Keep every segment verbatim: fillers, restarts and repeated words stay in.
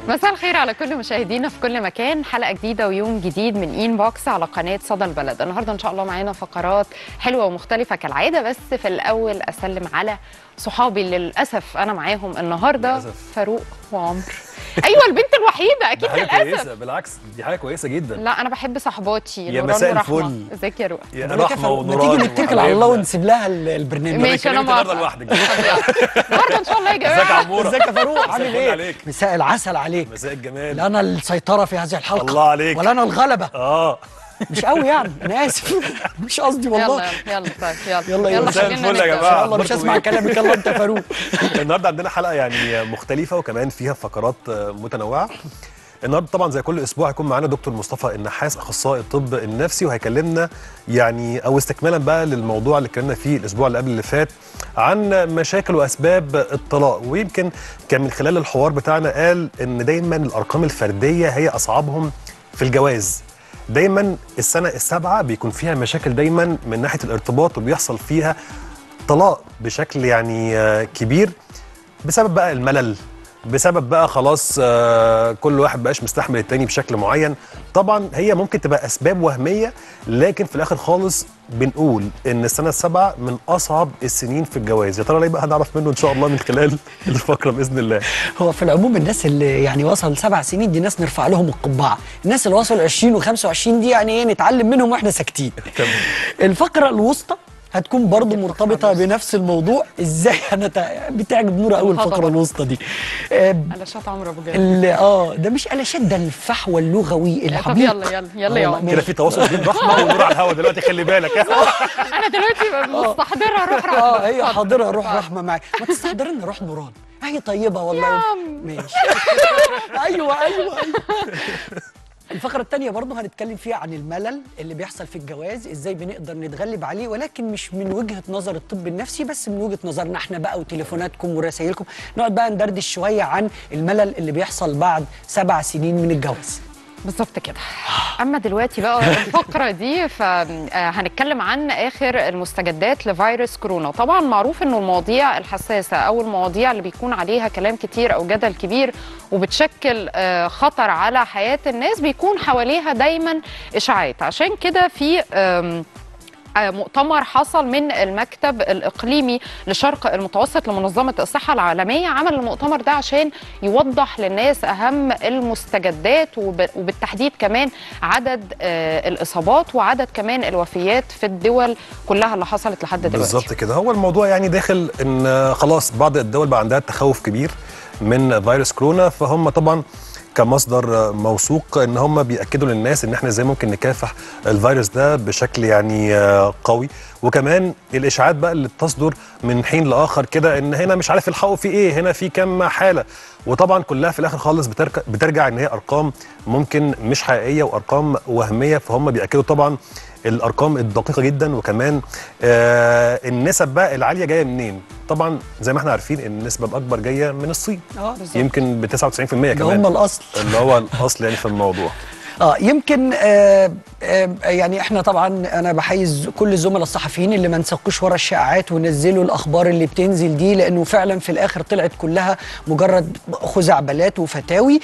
مساء الخير على كل مشاهدينا في كل مكان، حلقة جديدة ويوم جديد من إين بوكس على قناة صدى البلد. النهاردة إن شاء الله معانا فقرات حلوة ومختلفة كالعادة، بس في الأول أسلم على صحابي اللي للأسف أنا معاهم النهاردة. للأسف. فاروق وعمر. أيوة البنت الوحيدة أكيد حاجة للأسف. كويسة، بالعكس دي حاجة كويسة جدا. لا أنا بحب صحباتي يا نوران مساء ورحمة. الفل. ازيك يا روق؟ يا رحمة ونوران. ما تيجي نتكل على الله ونسيب لها البرنامج. ماشي أنا النهارده موافقة. لوحدك. النهاردة إن شاء الله يا جماعة. ازيك يا عمورة؟ ازيك يا فاروق؟ عامل الفل ايه؟ عليك. مساء العسل عليك. مساء الجمال. لا انا السيطرة في هذه الحلقة. الله عليك. ولا انا الغلبة. اه مش قوي يعني، انا اسف. مش قصدي والله. يلا يلا طيب يلا يلا يلا مساء خلينا الفل يا نبدأ. جماعة. يلا مش أخباركم هسمع إيه؟ كلامك، يلا انت يا فاروق. النهارده عندنا حلقة يعني مختلفة وكمان فيها فقرات متنوعة. النهارده طبعا زي كل اسبوع هيكون معانا دكتور مصطفى النحاس، اخصائي الطب النفسي، وهيكلمنا يعني او استكمالا بقى للموضوع اللي اتكلمنا فيه الاسبوع اللي قبل اللي فات عن مشاكل واسباب الطلاق. ويمكن كان من خلال الحوار بتاعنا قال ان دايما الارقام الفرديه هي اصعبهم في الجواز. دايما السنه السابعه بيكون فيها مشاكل دايما من ناحيه الارتباط، وبيحصل فيها طلاق بشكل يعني كبير بسبب بقى الملل، بسبب بقى خلاص آه كل واحد بقاش مستحمل التاني بشكل معين. طبعا هي ممكن تبقى اسباب وهميه، لكن في الاخر خالص بنقول ان السنه السابعه من اصعب السنين في الجواز. يا ترى ليه بقى؟ هنعرف منه ان شاء الله من خلال الفقره باذن الله. هو في العموم الناس اللي يعني وصل سبع سنين دي ناس نرفع لهم القبعه، الناس اللي وصلوا عشرين وخمسة وعشرين دي يعني ايه نتعلم منهم واحنا ساكتين. الفقره الوسطى هتكون برضو مرتبطه بنفس الموضوع. ازاي انا تا... بتعجب نورة قوي الفقره الوسطى دي. قلاشات عمرو ابو جاد. اه ده مش قلاشات، ده الفحوى اللغوي العميق. طب يلا يلا يلا يا عمر. كده في تواصل بين رحمه ونور على الهوا دلوقتي، خلي بالك. انا دلوقتي مستحضره روح رحمه. اه هي حاضره روح رحمه معاك. ما تستحضري لنا روح نوران، هي طيبه والله. ماشي. ايوه ايوه ايوه. الفقرة الثانية برضه هنتكلم فيها عن الملل اللي بيحصل في الجواز، ازاي بنقدر نتغلب عليه، ولكن مش من وجهة نظر الطب النفسي بس، من وجهة نظرنا احنا بقى وتليفوناتكم ورسائلكم. نقعد بقى ندردش شوية عن الملل اللي بيحصل بعد سبع سنين من الجواز. بالظبط كده. اما دلوقتي بقى الفقره دي فهنتكلم عن اخر المستجدات لفيروس كورونا. طبعا معروف انه المواضيع الحساسه او المواضيع اللي بيكون عليها كلام كتير او جدل كبير وبتشكل خطر على حياه الناس بيكون حواليها دايما اشاعات. عشان كده في مؤتمر حصل من المكتب الإقليمي لشرق المتوسط لمنظمة الصحة العالمية، عمل المؤتمر ده عشان يوضح للناس أهم المستجدات وبالتحديد كمان عدد الإصابات وعدد كمان الوفيات في الدول كلها اللي حصلت لحد دلوقتي. بالظبط كده. هو الموضوع يعني داخل ان خلاص بعض الدول بقى عندها تخوف كبير من فيروس كورونا، فهم طبعا كمصدر موثوق ان هم بياكدوا للناس ان احنا ازاي ممكن نكافح الفيروس ده بشكل يعني قوي. وكمان الاشاعات بقى اللي بتصدر من حين لاخر كده ان هنا مش عارف الحقوا في ايه، هنا في كام حاله، وطبعا كلها في الاخر خالص بترجع ان هي ارقام ممكن مش حقيقيه وارقام وهميه. فهم بياكدوا طبعا الارقام الدقيقه جدا، وكمان آه النسب بقى العاليه جايه منين. طبعا زي ما احنا عارفين ان النسبه الاكبر جايه من الصين، اه يمكن ب تسعة وتسعين بالمية كمان، هم الاصل اللي هو الاصل يعني في الموضوع. اه يمكن آه آه يعني احنا طبعا انا بحيز كل الزملاء الصحفيين اللي ما نسقوش ورا الشائعات ونزلوا الاخبار اللي بتنزل دي، لانه فعلا في الاخر طلعت كلها مجرد خزعبلات وفتاوي.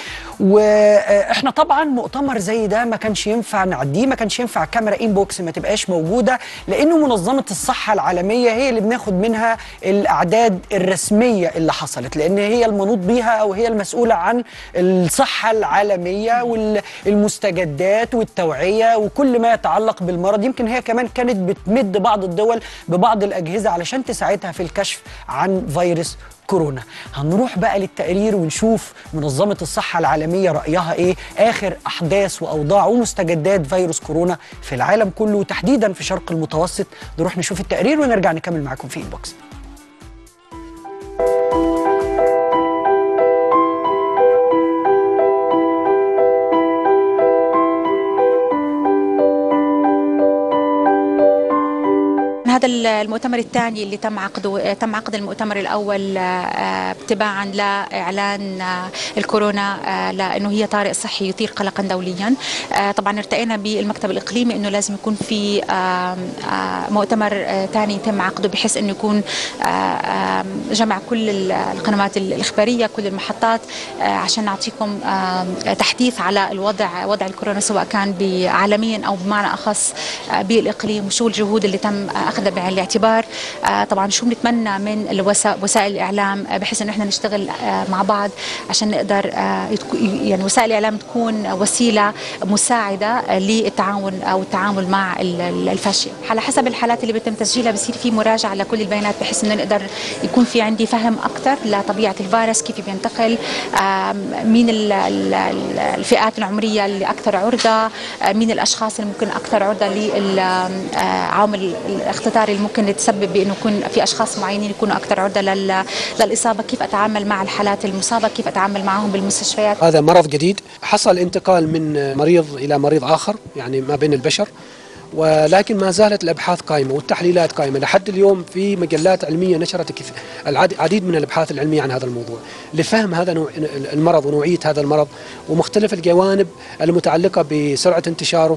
واحنا طبعا مؤتمر زي ده ما كانش ينفع نعديه، ما كانش ينفع كاميرا انبوكس ما تبقاش موجوده، لانه منظمه الصحه العالميه هي اللي بناخد منها الاعداد الرسميه اللي حصلت، لان هي المنوط بيها او هي المسؤوله عن الصحه العالميه والمستشفيات المستجدات والتوعية وكل ما يتعلق بالمرض. يمكن هي كمان كانت بتمد بعض الدول ببعض الأجهزة علشان تساعدها في الكشف عن فيروس كورونا. هنروح بقى للتقرير ونشوف منظمة الصحة العالمية رأيها إيه آخر أحداث وأوضاع ومستجدات فيروس كورونا في العالم كله وتحديدا في شرق المتوسط. نروح نشوف التقرير ونرجع نكمل معاكم في إنبوكس. هذا المؤتمر الثاني اللي تم عقده، تم عقد المؤتمر الأول تباعا لإعلان الكورونا لأنه هي طارئ صحي يثير قلقا دوليا. طبعا ارتئينا بالمكتب الإقليمي أنه لازم يكون في مؤتمر ثاني يتم عقده بحيث أنه يكون جمع كل القنوات الإخبارية، كل المحطات، عشان نعطيكم تحديث على الوضع، وضع الكورونا سواء كان عالميا أو بمعنى أخص بالإقليم، وشو الجهود اللي تم أخذها بعين الاعتبار. طبعا شو بنتمنى من وسائل الإعلام بحيث أنه احنا نشتغل مع بعض عشان نقدر يعني وسائل الإعلام تكون وسيلة مساعدة للتعاون أو التعامل مع الفاشية. على حسب الحالات اللي بيتم تسجيلها بصير في مراجعة لكل البيانات بحيث أنه نقدر يكون في عندي فهم أكثر لطبيعة الفيروس، كيف بينتقل، مين الفئات العمرية اللي أكثر عرضة، مين الأشخاص اللي ممكن أكثر عرضة للعوامل الاختطاري اللي ممكن يتسبب بأنه يكون في أشخاص معينين يكونوا أكثر عرضة للإصابة، كيف أتعامل مع الحالات المصابة، كيف أتعامل معهم بالمستشفيات. هذا مرض جديد حصل انتقال من مريض إلى مريض آخر يعني ما بين البشر، ولكن ما زالت الأبحاث قائمة والتحليلات قائمة. لحد اليوم في مجلات علمية نشرت العديد من الأبحاث العلمية عن هذا الموضوع لفهم هذا نوع المرض ونوعية هذا المرض ومختلف الجوانب المتعلقة بسرعة انتشاره،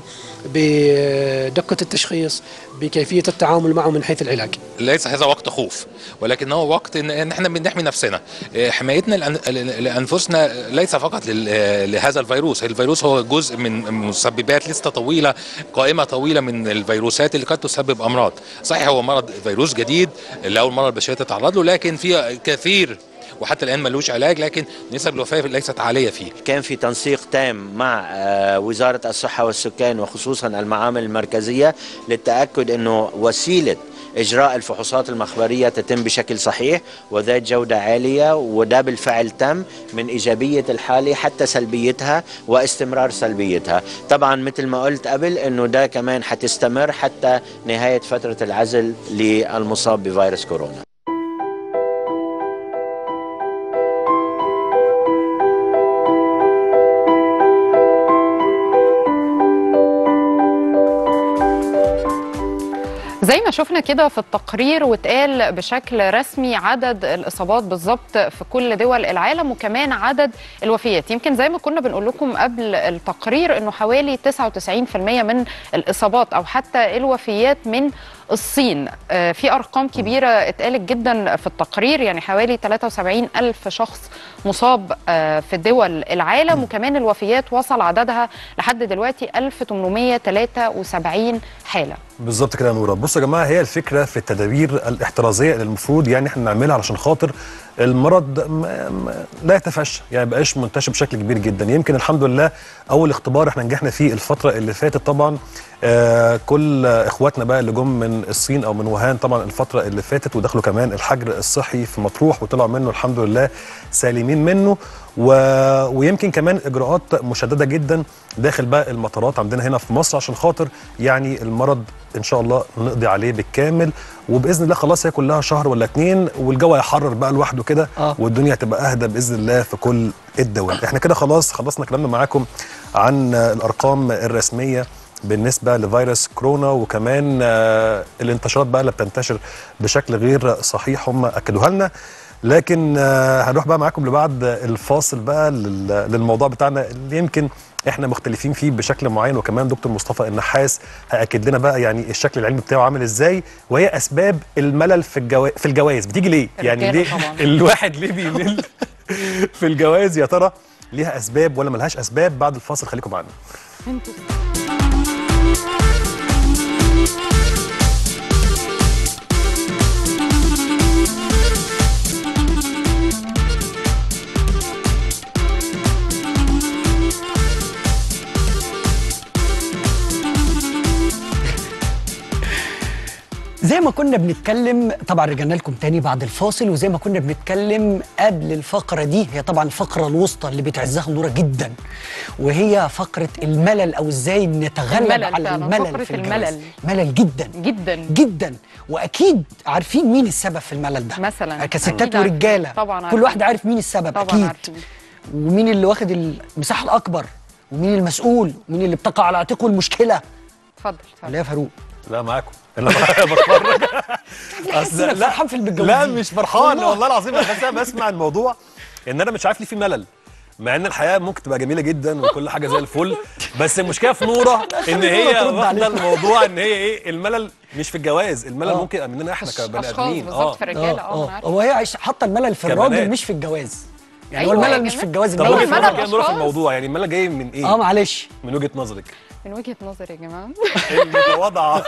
بدقة التشخيص، بكيفية التعامل معه من حيث العلاج. ليس هذا وقت خوف، ولكنه وقت ان احنا بنحمي نفسنا. حمايتنا لانفسنا ليس فقط لهذا الفيروس، الفيروس هو جزء من مسببات لسته طويله، قائمه طويله من الفيروسات اللي قد تسبب امراض. صحيح هو مرض فيروس جديد لاول مره البشريه تتعرض له، لكن في كثير وحتى الآن ملوش علاج، لكن نسب الوفاة ليست عالية فيه. كان في تنسيق تام مع وزارة الصحة والسكان وخصوصا المعامل المركزية للتأكد أنه وسيلة إجراء الفحوصات المخبرية تتم بشكل صحيح وذات جودة عالية، وده بالفعل تم من إيجابية الحالة حتى سلبيتها واستمرار سلبيتها. طبعا مثل ما قلت قبل أنه ده كمان حتستمر حتى نهاية فترة العزل للمصاب بفيروس كورونا. زي ما شفنا كده في التقرير واتقال بشكل رسمي عدد الإصابات بالظبط في كل دول العالم وكمان عدد الوفيات. يمكن زي ما كنا بنقول لكم قبل التقرير انه حوالي تسعة وتسعين بالمئة من الإصابات او حتى الوفيات من الصين. في أرقام كبيرة اتقالت جدا في التقرير، يعني حوالي ثلاثة وسبعين ألف شخص مصاب في دول العالم، وكمان الوفيات وصل عددها لحد دلوقتي ألف وثمانمئة وثلاثة وسبعين حالة. بالظبط كده يا نورة. بصوا يا جماعة، هي الفكرة في التدابير الاحترازية اللي المفروض يعني احنا نعملها علشان خاطر المرض لا يتفشى، يعني ما بقاش منتشر بشكل كبير جدا. يمكن الحمد لله اول اختبار احنا نجحنا فيه الفترة اللي فاتت طبعا، آه كل اخواتنا بقى اللي جم من الصين او من ووهان طبعا الفترة اللي فاتت ودخلوا كمان الحجر الصحي في مطروح وطلعوا منه الحمد لله سالمين منه، و... ويمكن كمان اجراءات مشدده جدا داخل بقى المطارات عندنا هنا في مصر عشان خاطر يعني المرض ان شاء الله نقضي عليه بالكامل، وباذن الله خلاص هي كلها شهر ولا اتنين والجو هيحرر بقى لوحده كده آه. والدنيا هتبقى اهدى باذن الله في كل الدول. احنا كده خلاص خلصنا كلامنا معاكم عن الارقام الرسميه بالنسبه لفيروس كورونا، وكمان آه الانتشارات بقى اللي بتنتشر بشكل غير صحيح هم اكدوها لنا. لكن آه هنروح بقى معاكم لبعد الفاصل بقى للموضوع بتاعنا اللي يمكن احنا مختلفين فيه بشكل معين، وكمان دكتور مصطفى النحاس هيأكد لنا بقى يعني الشكل العلمي بتاعه عامل ازاي، وهي اسباب الملل في الجواز في الجواز بتيجي ليه؟ يعني ليه الواحد ليه بيمل في الجواز؟ يا ترى ليها اسباب ولا ملهاش اسباب؟ بعد الفاصل خليكم معانا. زي ما كنا بنتكلم طبعا رجعنا لكم تاني بعد الفاصل، وزي ما كنا بنتكلم قبل الفقرة دي، هي طبعا الفقرة الوسطى اللي بتعزها نورة جدا، وهي فقرة الملل او ازاي نتغلب الملل على الملل في الملل. ملل جدا جدا جدا، واكيد عارفين مين السبب في الملل ده مثلا كستات ورجالة، طبعا كل واحد عارف مين السبب طبعا اكيد عارفين. ومين اللي واخد المساحة الاكبر ومين المسؤول ومين اللي بتقع على عاتقه المشكلة. اتفضل لا يا فاروق لا معاكم انا بتفرج. اصل لا فرحان في المتجوزين. لا مش فرحان والله العظيم، بس انا بسمع الموضوع ان انا مش عارف ليه في ملل، مع ان الحياه ممكن تبقى جميله جدا وكل حاجه زي الفل، بس المشكله في نوره ان هي واخده الموضوع ان هي ايه الملل مش في الجواز، الملل أوه. ممكن مننا احنا كبني ادمين. بالظبط في الرجاله. اه هو هي حاطه الملل في الراجل مش في الجواز، يعني هو أيوة الملل مش في الجواز، الملل في الملل جاي نروح في الموضوع، يعني الملل جاي من ايه؟ اه معلش من وجهه نظرك. من وجهه نظري يا جماعه المتواضعه.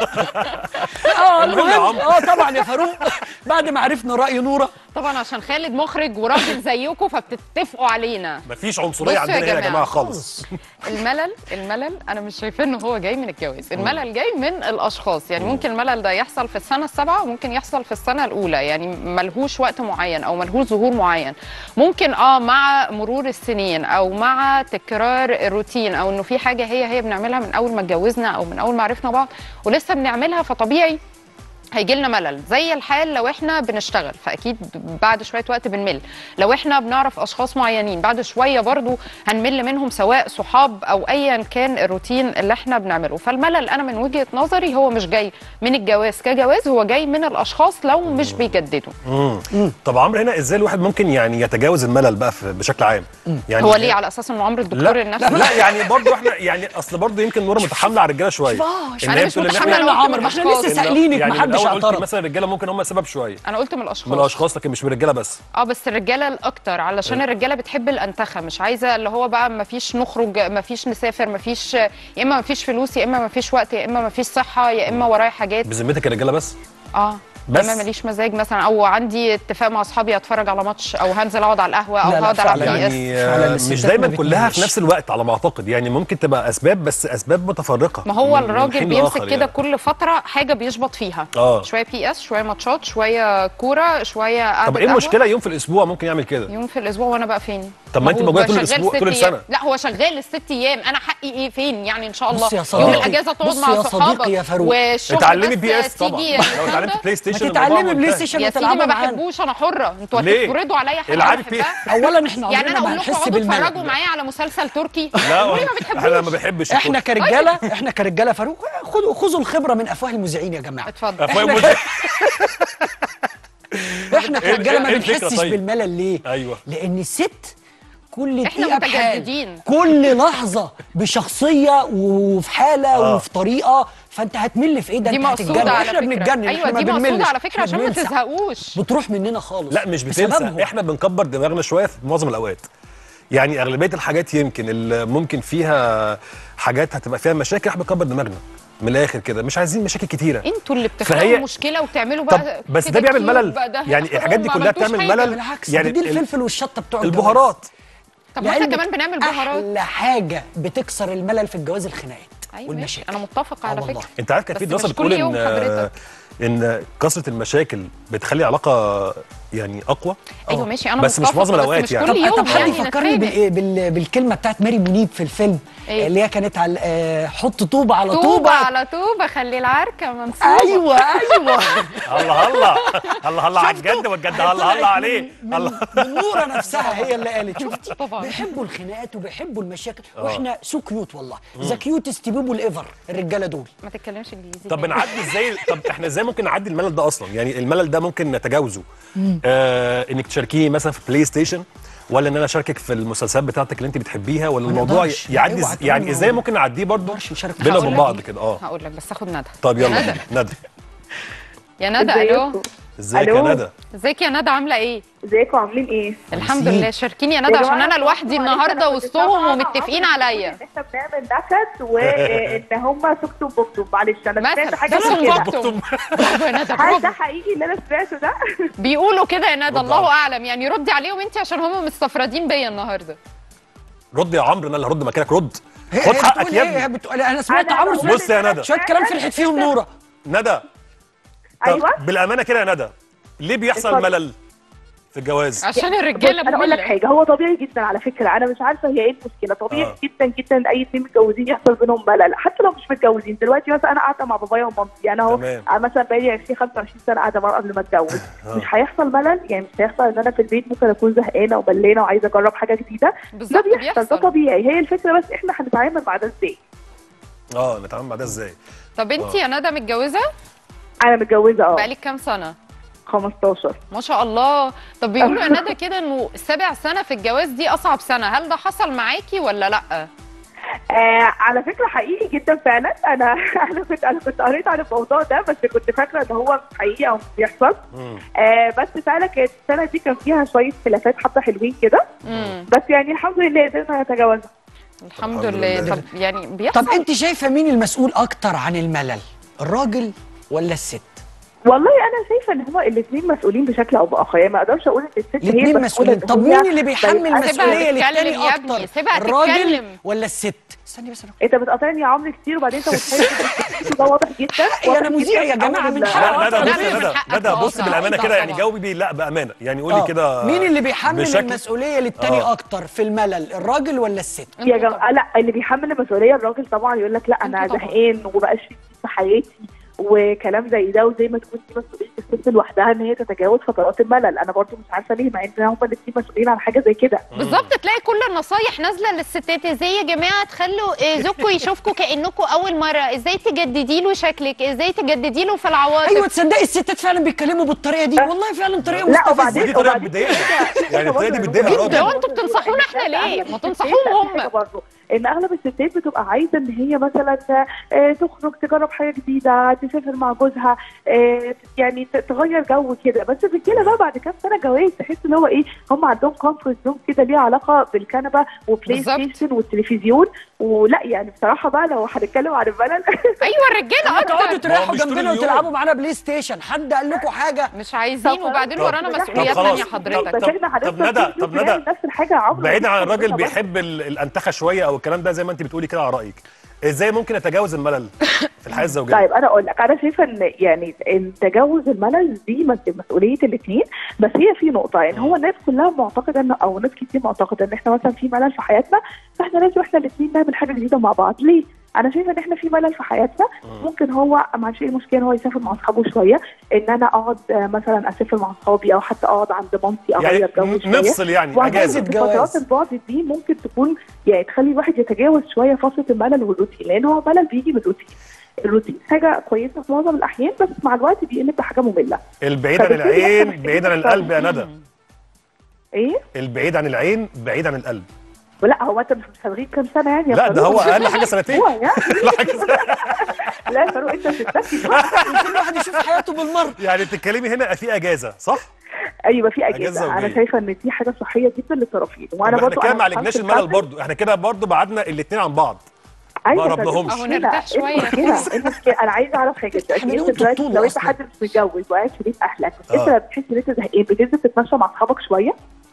اه المهم اه طبعا يا فاروق بعد ما عرفنا راي نوره، طبعا عشان خالد مخرج وراجل زيكم فبتتفقوا علينا. مفيش عنصريه عندنا هنا يا جماعه خالص. الملل الملل انا مش شايفه ان هو جاي من الجواز، الملل جاي من الاشخاص، يعني ممكن الملل ده يحصل في السنه السابعه وممكن يحصل في السنه الاولى، يعني ملهوش وقت معين او ملهوش ظهور معين. ممكن اه مع مرور السنين او مع تكرار الروتين او انه في حاجه هي هي بنعملها من اول ما اتجوزنا او من اول ما عرفنا بعض ولسه بنعملها، فطبيعي هيجي لنا ملل. زي الحال لو احنا بنشتغل فاكيد بعد شويه وقت بنمل، لو احنا بنعرف اشخاص معينين بعد شويه برضو هنمل منهم سواء صحاب او ايا كان الروتين اللي احنا بنعمله. فالملل انا من وجهه نظري هو مش جاي من الجواز كجواز، هو جاي من الاشخاص لو مش بيجددوا. امم طب عمرو هنا ازاي الواحد ممكن يعني يتجاوز الملل بقى بشكل عام؟ يعني هو ليه على اساس انه عمرو الدكتور النفسي؟ لا, لا يعني برضو احنا يعني اصل برضو يمكن نوره متحامله على الرجاله شويه. انا مش متحامله على عمرو، ما احنا لسه سائلينك ما حدش اعترض. مثلا الرجاله ممكن هم سبب شويه. انا قلت من الاشخاص من الاشخاص لكن مش من الرجاله بس. اه بس الرجاله الاكتر علشان الرجاله بتحب الانتخه، مش عايزه اللي هو بقى ما فيش نخرج ما فيش نسافر ما فيش، يا اما ما فيش فلوس يا اما ما فيش وقت يا اما ما فيش صحه يا اما ورايا حاجات. بذمتك الرجاله بس؟ اه بس انا ماليش مزاج مثلا او عندي اتفاق مع اصحابي اتفرج على ماتش او هنزل اقعد على القهوه او هقعد العب بي اس. يعني مش دايما كلها في نفس الوقت على ما اعتقد، يعني ممكن تبقى اسباب بس اسباب متفرقه. ما هو الراجل بيمسك كده يعني كل فتره حاجه بيشبط فيها. آه. شويه بي اس شويه ماتشات شويه كوره شويه قعده. طب ايه المشكله يوم في الاسبوع ممكن يعمل كده؟ يوم في الاسبوع وانا بقى فين؟ طب ما انت موجوده طول الاسبوع طول السنه. لا هو شغال الست ايام، انا حقي ايه فين يعني؟ ان شاء الله يوم الاجازه تقعد مع صحابك والشغل. اتعلمي بي اس طبعا، لو اتعلمت بلاي ستيشن تتعلمي بلاي ستيشن يا سيدي ما بحبوش، انا حره، انتوا هتفرضوا عليا حاجه انا بحبها. اولا احنا يعني انا اقول لكم اقعدوا اتفرجوا معايا على مسلسل تركي؟ لا ما بتحبوش. انا ما بحبش. احنا كرجاله احنا كرجاله فاروق خدوا خذوا الخبره من افواه المذيعين يا جماعه. اتفضل. افواه المذيعين. احنا كرجاله ما بنحسش بالملل ليه؟ ايوه لان الست كل احنا متجددين، كل لحظه بشخصيه وفي حاله آه. وفي طريقه، فانت هتمل في ايه ده؟ انت هتتجنن. احنا بنتجنن. ايوه دي مقصوده على فكره عشان ما تزهقوش، بتروح مننا خالص. لا مش بتنسى، احنا بنكبر دماغنا شويه في معظم الاوقات، يعني اغلبيه الحاجات يمكن اللي ممكن فيها حاجات هتبقى فيها مشاكل احنا بنكبر دماغنا من الاخر كده، مش عايزين مشاكل كتيره. انتوا اللي بتخلقوا مشكله وتعملوا بقى بس ده بيعمل ملل، يعني الحاجات دي كلها بتعمل ملل. بالعكس يعني دي الفلفل والشطه بتوع البهارات. طب احنا كمان بنعمل بهارات. احلى حاجه بتكسر الملل في الجواز الخناقات أيوة والمشاكل. انا متفق على فكره. انت عارف كان في دراسه بتقول ان ان كثره المشاكل بتخلي علاقه يعني اقوى. ايوه ماشي انا بس مش معظم الاوقات يعني. طب, طب حد يفكرني يعني بال... بالكلمه بتاعت ماري منيب في الفيلم إيه؟ اللي هي كانت على آه حط طوبه على طوبه طوبه على طوبه خلي العركه منصوبه. ايوه ايوه الله الله الله الله على الجد والجد الله الله عليه. الله نوره نفسها هي اللي قالت شفتي بيحبوا الخناقات وبيحبوا المشاكل واحنا سو كيوت والله ذا كيوتست بيبول ايفر الرجاله دول. ما تتكلمش انجليزي. طب بنعدي ازاي؟ طب احنا ازاي ممكن نعدي الملل ده اصلا؟ يعني الملل ده ممكن نتجاوزه آه انك تشاركيه مثلا في بلاي ستيشن، ولا ان انا اشاركك في المسلسلات بتاعتك اللي انت بتحبيها، ولا الموضوع يعدي يعني ازاي ممكن نعديه برضه بينا وبين بعض كده؟ اه هقول لك بس اخد ندى. طب يلا ندى. يا ندى الو. ازيك يا ندى؟ ازيك يا ندى عامله ايه؟ ازيكم عاملين ايه؟ الحمد لله. شاركيني يا ندى عشان انا لوحدي النهارده وسطهم ومتفقين عليا. احنا بنعمل نكد وان هم سكتوا بكتم. معلش انا سمعت حاجه كده. هل ده حقيقي اللي انا سمعته ده؟ بيقولوا كده يا ندى الله اعلم، يعني ردي عليهم انت عشان هم مستفردين بيا النهارده. رد يا عمرو، انا اللي هرد مكانك. رد خد حقك يا ابني. بتقول انا سمعت عمرو. بص يا ندى شويه كلام فرحت فيهم نوره. ندى ايوه بالامانه كده يا ندى، ليه بيحصل ملل في الجواز؟ عشان الرجاله. انا اقول لك حاجه، هو طبيعي جدا على فكره، انا مش عارفه هي ايه المشكله. طبيعي آه. جدا جدا ان اي اتنين متجوزين يحصل بينهم ملل، حتى لو مش متجوزين. دلوقتي مثلا انا قاعده مع بابايا ومامتي، يعني اهو مثلا بقالي عشرين خمسة وعشرين سنه قاعده معاهم قبل ما اتجوز. آه. مش هيحصل ملل، يعني مش هيحصل ان انا في البيت ممكن اكون زهقانه وملانه وعايزه اجرب حاجه جديده. ده بيحصل، ده طبيعي. هي الفكره بس احنا هنتعامل مع ده ازاي. اه نتعامل مع ده ازاي. طب انت يا ندى متجوزه؟ انا متجوزه اه. بقالك كام سنه؟ خمستاشر. ما شاء الله. طب بيقولوا يا ندى كده انه سابع سنه في الجواز دي اصعب سنه، هل ده حصل معاكي ولا لا؟ آه على فكره حقيقي جدا فعلا. انا انا كنت انا كنت قريت عن الموضوع ده، بس كنت فاكره ان هو حقيقي او مش بيحصل. آه بس فعلا كانت السنه دي كان فيها شويه خلافات حبه حلوين كده، بس يعني الحمد لله قدرنا نتجاوزها. الحمد لله. طب يعني بيحصل. طب انت شايفه مين المسؤول اكتر عن الملل، الراجل ولا الست؟ والله انا شايفه ان هما الاثنين مسؤولين بشكل او باخر، يعني ما اقدرش اقول ان الست هي الاثنين مسؤولين. طب مين اللي بيحمل المسؤوليه للتاني اكتر، الراجل ولا الست؟ استني بس. انت بتقاطعني يا عمرو كتير، وبعدين انت متخيل ده واضح جدا. انا مذيع يا جماعه من حلقه. ندى ندى ندى بص بالامانه كده، يعني جاوبي بي لا بامانه، يعني قولي كده مين اللي بيحمل المسؤوليه للتاني اكتر في الملل، الراجل ولا الست؟ يا جماعه لا، اللي بيحمل المسؤوليه الراجل طبعا. يقول لك لا انا زهقان ومبقاش في حياتي وكلام زي ده، وزي ما تكون دي مسؤوليه الست لوحدها ان هي تتجاوز فترات الملل. انا برضو مش عارفه ليه، مع ان هم الاثنين مسؤولين عن حاجه زي كده. بالظبط. تلاقي كل النصايح نازله للستات، ازاي يا جماعه تخلوا زوجكم يشوفكم كانكم اول مره، ازاي تجددي له شكلك، ازاي تجددي له في العواطف. ايوه تصدقي الستات فعلا بيتكلموا بالطريقه دي، والله فعلا طريقه مستفزه. لا وبعدين ودي طريقه بتضايقنا، يعني الطريقه دي بتضايق الراجل. لو انتوا بتنصحونا احنا ليه؟ ما تنصحوهم هم. ان اغلب الستات بتبقى عايزه ان هي مثلا آه تخرج تجرب حاجه جديده، تسافر مع جوزها، آه يعني تغير جو كده. بس الرجاله بقى بعد كام سنه جواز تحس ان هو ايه، هم عندهم كومفورت زون كده ليها علاقه بالكنبه وبلاي ستيشن والتلفزيون. ولا يعني بصراحه بقى لو هنتكلم عن الملل ايوه الرجاله تقعدوا تريحوا جنبنا وتلعبوا معانا بلاي ستيشن، حد قال لكم حاجه؟ مش عايزين، وبعدين ورانا مسؤوليات ثانيه حضرتك. بس احنا طب ندى طب ندى نفس الحاجه يا عمرو. بعيد عن الراجل بيحب الانتخه شويه او الكلام ده زي ما انت بتقولي كده، على رايك ازاي ممكن اتجاوز الملل في الحياه الزوجيه؟ طيب انا اقول لك، انا شايفه ان يعني تجاوز الملل دي مسؤوليه الاثنين، بس هي في نقطه يعني هو الناس كلها معتقده ان او ناس كتير معتقده ان احنا مثلا في ملل في حياتنا، فاحنا لازم احنا الاثنين نعمل حاجه جديده مع بعض. ليه؟ انا شايفه ان احنا في ملل في حياتنا، ممكن هو ما عندوش اي مشكله ان هو يسافر مع اصحابه شويه، ان انا اقعد مثلا اسافر مع اصحابي او حتى اقعد عند مامتي اغير جو يعني شويه، نفصل يعني اجازه. فترات البعد دي ممكن تكون يعني تخلي الواحد يتجاوز شويه فتره الملل والروتين، لان هو الملل بيجي من الروتين. الروتين حاجه كويسه في معظم الاحيان، بس مع الوقت بيقلب بحاجه ممله. البعيد عن العين بعيد عن القلب يا ندى. ايه؟ البعيد عن العين بعيد عن القلب. لا هو انت مش هتغيب كام سنه يعني؟ لا ده هو اقل حاجه سنتين. لا لا يا فاروق انت بتتكي كل واحد يشوف حياته بالمره. يعني بتتكلمي هنا في اجازه صح؟ ايوه في اجازه, أجازة انا شايفه ان دي حاجه صحيه جدا للطرفين. وانا برضه احنا كده ما عالجناش الملل برضه، احنا كده برضه بعدنا الاثنين عن بعض. ايوه ما قربناهمش. اهو نرتاح شويه. انا عايزه اعرف حاجه دلوقتي، لو انت حد مش متجوز وقاعد في بيت اهلك، انت بتحس ان انت زهقان بتنزل تتمشى مع اصحابك شويه؟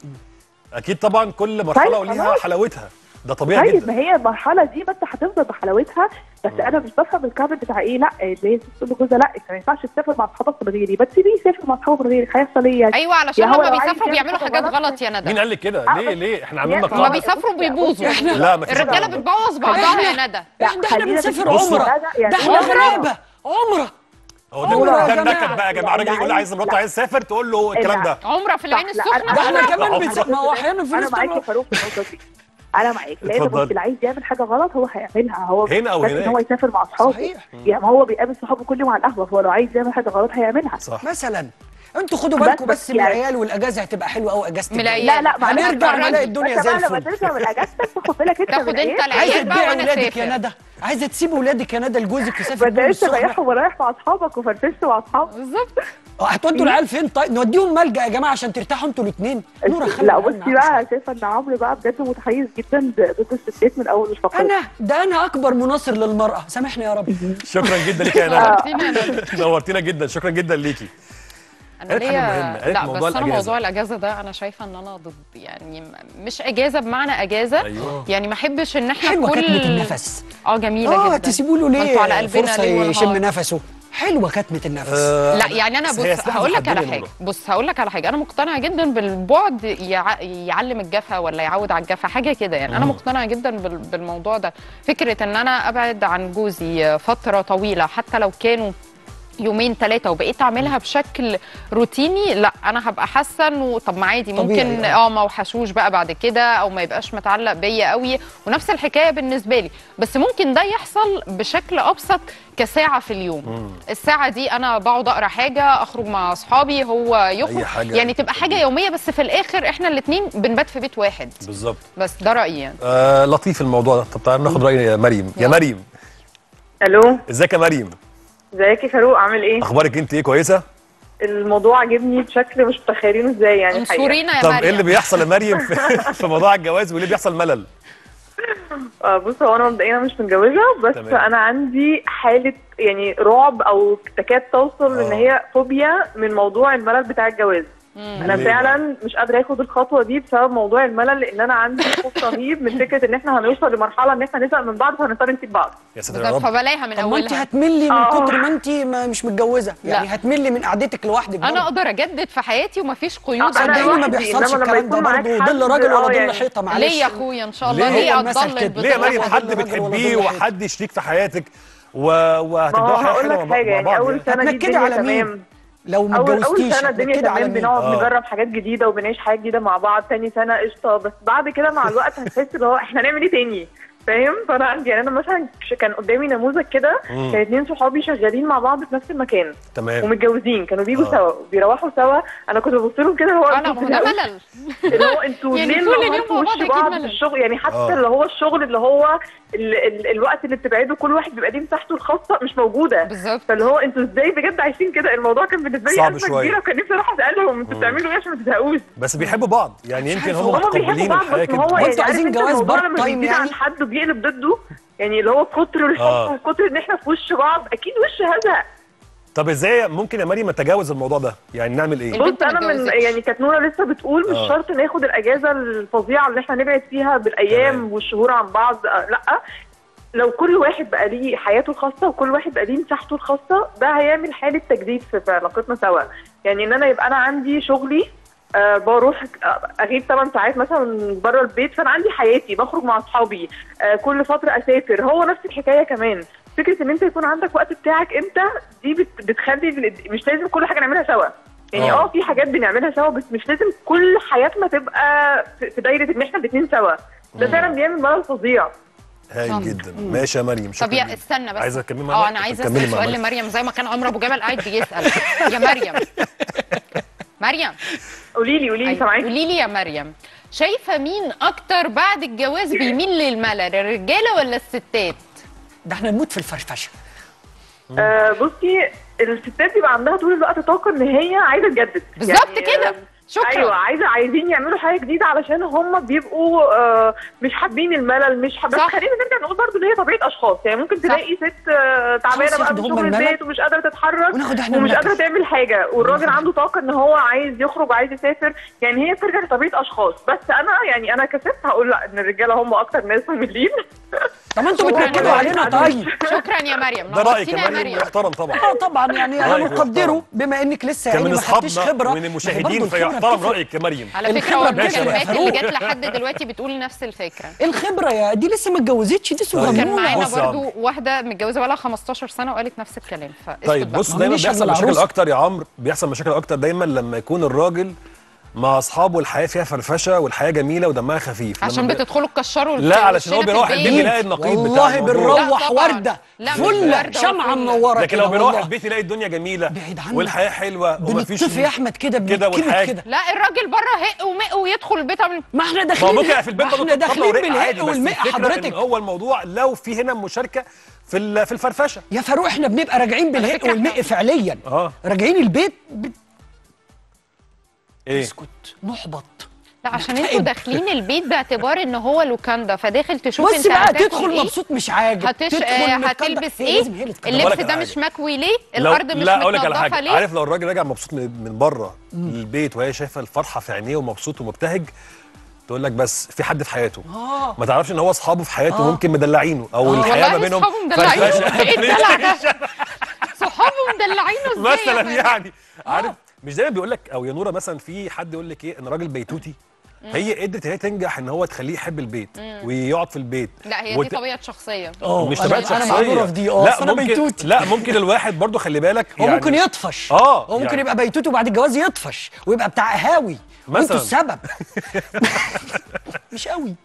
اكيد طبعا، كل مرحله وليها حلاوتها، ده طبيعي طيب جدا. ما هي المرحله دي بس هتفضل بحلاوتها، بس م. انا مش بفهم الكابل بتاع ايه. لا اللي تقول لجوزها لا انت ما ينفعش تسافر مع اصحابك من غيري، بس ليه يسافر مع اصحابه من غيري؟ هيحصل ايه يعني؟ ايوه علشان لما بيسافروا بيعملوا حاجات غلط يا ندى. مين قال لك كده؟ ليه ليه احنا عملنا قاعده؟ هما بيسافروا بيبوظوا. لا ما فيش. الرجاله بتبوظ بعضها يا ندى. احنا بنسافر عمره، ده احنا غلابه عمره. هو ده ده النكد بقى يا جماعه. الراجل يقول عايز مراته عايز تسافر تقول له الكلام ده. عمره في العين السخنه. ده احنا كمان بنسافر. ما هو احيانا في ناس. انا معاك يا فاروق في النقطه دي، انا معاك، لان اللي عايز يعمل حاجه غلط هو هيعملها. هو هنا او هناك هو يسافر مع اصحابه، يعني ما هو بيقابل صحابه كل يوم على القهوه، فهو لو عايز يعمل حاجه غلط هيعملها. صح. مثلا انتوا خدوا بالكم بس من العيال، والاجازه هتبقى حلوه قوي اجازتك. لا لا هنرجع نلاقي الدنيا زي الفل. لما ترجع من اجازتك تاخد بالك انت تاخد انت العيال بقى وانا ولادك يا ندى، عايزه تسيب ولادك يا ندى لجوزك يسافر بيه. انت رايح ورايح مع اصحابك وفرفشت مع اصحابك. بالظبط. هتودوا العيال فين طيب؟ نوديهم ملجأ يا جماعه عشان ترتاحوا انتوا الاثنين. نورة خلي لا بصي بقى، شايفه ان عمرو بقى بجد متحيز جدا ضد الستات من اول الفقره. انا ده انا اكبر مناصر للمراه، سامحني يا رب. شكرا جدا ليكي يا ندى، نورتينا جدا، شكرا جدا ليكي. انا ليا لا بس انا موضوع الاجازه ده انا شايفه ان انا ضد، يعني مش اجازه بمعنى اجازه. أيوه. يعني ما احبش ان احنا حلوة كل كتمة النفس. اه جميله آه جدا. تسيبوا له ليه على قلبنا فرصه يشم نفسه؟ حلوه كتمه النفس. آه لا يعني انا بص هقول لك على حاجه بص هقول لك على حاجه انا مقتنعه جدا بالبعد يع... يعلم الجفا ولا يعود على الجفا، حاجه كده يعني. انا مقتنعه جدا بال... بالموضوع ده. فكره ان انا ابعد عن جوزي فتره طويله حتى لو كانوا يومين ثلاثه وبقيت اعملها بشكل روتيني، لا انا هبقى حاسه انه طب ما عادي ممكن اه ما اوحشوش بقى بعد كده، او ما يبقاش متعلق بيا قوي. ونفس الحكايه بالنسبه لي، بس ممكن ده يحصل بشكل ابسط كساعه في اليوم. مم. الساعه دي انا بقعد اقرا حاجه، اخرج مع اصحابي، هو يخرج، يعني تبقى حاجه يوميه، بس في الاخر احنا الاثنين بنبات في بيت واحد. بالظبط. بس ده رايي يعني. آه لطيف الموضوع ده. طب تعالى ناخد راي يا مريم. يا مريم. الو. ازيك يا مريم؟ ازيك يا فاروق، عامل ايه؟ اخبارك انت ايه؟ كويسه؟ الموضوع عجبني بشكل مش متخيلينه ازاي يعني. انصرينا يا طب مريم. ايه اللي بيحصل يا مريم في, في موضوع الجواز وليه بيحصل ملل؟ آه بص، هو انا مبدئيا مش متجوزه، بس تمام. انا عندي حاله يعني رعب او تكاد توصل ان هي فوبيا من موضوع الملل بتاع الجواز. مم. انا فعلا مش قادره اخد الخطوه دي بسبب موضوع الملل، لان انا عندي خوف رهيب من فكره ان احنا هنوصل لمرحله ان احنا نزهق من بعض فهنضطر نسيب بعض. يا ساتر يا رب. فبلاها من اولها. طب ما انت هتملي من كتر ما انت مش متجوزه، يعني لا. هتملي من قعدتك لوحدك. انا اقدر اجدد في حياتي ومفيش قيود. صدقني ما بيحصلش الكلام ده برضه، ظل راجل ولا ظل حيطه. معلش ليه يا اخويا ان شاء الله؟ ليه هتضل؟ ليه يا مريم حد بتحبيه وحد شريك في حياتك وهتبداوا حياه حلوه مع بعض؟ يعني اول سنه دي تمام، لو ما اول اول سنه الدنيا تمام، بنقعد آه. نجرب حاجات جديده وبنعيش حاجات جديده مع بعض. تاني سنه قشطه، بس بعد كده مع الوقت هتحس ان هو احنا هنعمل ايه تاني، فاهم؟ فانا عندي يعني انا مثلا كان قدامي نموذج كده، كان اتنين صحابي شغالين مع بعض في نفس المكان تمام ومتجوزين، كانوا بيجوا آه. سوا وبيروحوا سوا. انا كنت ببص لهم كده، هو انا ملل اللي هو انتوا ليه طول اليوم مع بعض بعض في الشغل يعني، حتى آه. اللي هو الشغل اللي هو ال ال الوقت اللي بتبعدوا كل واحد بيبقى ليه مساحته الخاصه مش موجوده بالظبط. فاللي هو انتوا ازاي بجد عايشين كده؟ الموضوع كان بالنسبه لي ازمه كبيره، وكان نفسي اروح اسالهم انتوا بتعملوا ايه عشان ما تزهقوش. بس بيحبوا بعض يعني، يمكن هم متقبلين الحياه كده. هو يعني عايزين جواز بارت تايم يعني عن حد بيقلب ضده، يعني اللي هو كتر الحب آه. وكتر ان احنا في وش بعض، اكيد وش هزهق. طب ازاي ممكن يا مريم نتجاوز الموضوع ده؟ يعني نعمل ايه؟ بص انا من يعني كانت نوره لسه بتقول مش آه. شرط ناخد الاجازه الفظيعه اللي احنا نبعد فيها بالايام تمام. والشهور عن بعض، آه لا، لو كل واحد بقى ليه حياته الخاصه وكل واحد بقى ليه مساحته الخاصه، ده هيعمل حاله تجديد في علاقتنا سوا. يعني ان انا يبقى انا عندي شغلي، أه بروح اغيب ثمان ساعات مثلا بره البيت، فانا عندي حياتي، بخرج مع اصحابي، أه كل فتره اسافر. هو نفس الحكايه كمان، فكره ان انت يكون عندك وقت بتاعك انت، دي بت بتخلي مش لازم كل حاجه نعملها سوا. يعني اه في حاجات بنعملها سوا، بس مش لازم كل حياتنا تبقى في دايره ان احنا الاثنين سوا. ده فعلا بيعمل ملل فظيع. هايل جدا. ماشي يا مريم، شكرا. طب يا استنى بس، عايزه تكملي اه انا عايزه اسال سؤال لمريم زي ما كان عمرو ابو جبل قاعد بيسال. يا مريم مريم قولي لي قولي لي سامعاكي. قولي لي يا مريم، شايفه مين اكتر بعد الجواز بيميل للملل، الرجاله ولا الستات؟ ده احنا نموت في الفرفشه. آه بصي، الستات بيبقى عندها طول الوقت طاقه ان هي عايزه تجدد بالظبط يعني كده. شكرا. ايوه عايزه عايزين يعملوا حاجه جديده علشان هم بيبقوا آه مش حابين الملل، مش حابين. خلينا نرجع نقول برضه ان هي طبيعه اشخاص، يعني ممكن تلاقي صح. ست آه تعبانه بقى من شغل البيت ومش قادره تتحرك ومش قادره تعمل حاجه، والراجل عنده طاقه ان هو عايز يخرج وعايز يسافر. يعني هي بترجع لطبيعه اشخاص. بس انا يعني انا كست هقول لا، ان الرجاله هم اكتر ناس مملين. طب انتوا بتركزوا علينا طيب. شكرا يا مريم. ده رايك يا مريم، محترم طبعا. اه طبعا يعني انا مقدره بما انك لسه يعني ما خدتيش خبره من المشاهدين، فيحترم رايك يا مريم. على فكره هو المكالمات اللي جت لحد دلوقتي بتقول نفس الفكره. الخبره يا دي لسه ما اتجوزتش، دي صغنونه. كان معانا برضو واحده متجوزه بقى لها خمستاشر سنه وقالت نفس الكلام. طيب بص، دايما بيحصل مشاكل اكتر يا عمرو، بيحصل مشاكل اكتر دايما لما يكون الراجل مع اصحابه الحياه فيها فرفشه والحياه جميله ودمها خفيف. عشان بتدخلوا تكشروا لا، علشان هو بيروح البيت يلاقي النقيض بتاعه. والله بنروح ورده فله شمعه منوره. لكن لو بيروح البيت يلاقي الدنيا جميله والحياه حلوه ومفيش بنطفي يا احمد كده كده والحاجه. لا الراجل بره هق ومق ويدخل البيت. ما احنا داخلين ما ممكن في البيت احنا داخلين بالهق والمق حضرتك. هو الموضوع لو في هنا مشاركه في في الفرفشه يا فاروق، احنا بنبقى راجعين بالهق والمق فعليا. اه راجعين البيت ايه؟ اسكت نحبط. لا عشان انتوا داخلين البيت باعتبار ان هو لوكاندا، فداخل تشوف انت بقى تدخل إيه؟ مبسوط مش عاجب. هتش... هتلبس ايه؟ اللبس ده مش مكوي ليه؟ الارض مش متنظفه ليه؟ عارف لو الراجل راجع مبسوط من بره البيت وهي شايفه الفرحه في عينيه ومبسوط ومبتهج، تقول لك بس في حد في حياته. آه. ما تعرفش ان هو اصحابه في حياته آه. ممكن مدلعينه او آه. الحياه ما بينهم صحابه مدلعينه. ايه الدلع ده؟ صحابه مدلعينه ازاي مثلا يعني؟ عارف مش دايما بيقول لك، او يا نوره مثلا، في حد يقول لك ايه، ان راجل بيتوتي هي قدرت هي تنجح ان هو تخليه يحب البيت مم. ويقعد في البيت. لا هي وت... دي طبيعه شخصيه. اه مش طبيعه شخصيه. انا معذوره في دي. اه لا ممكن لا ممكن الواحد برضو خلي بالك هو يعني ممكن يطفش. اه هو ممكن يعني يبقى بيتوت وبعد الجواز يطفش ويبقى بتاع قهاوي وانتوا السبب. مش قوي.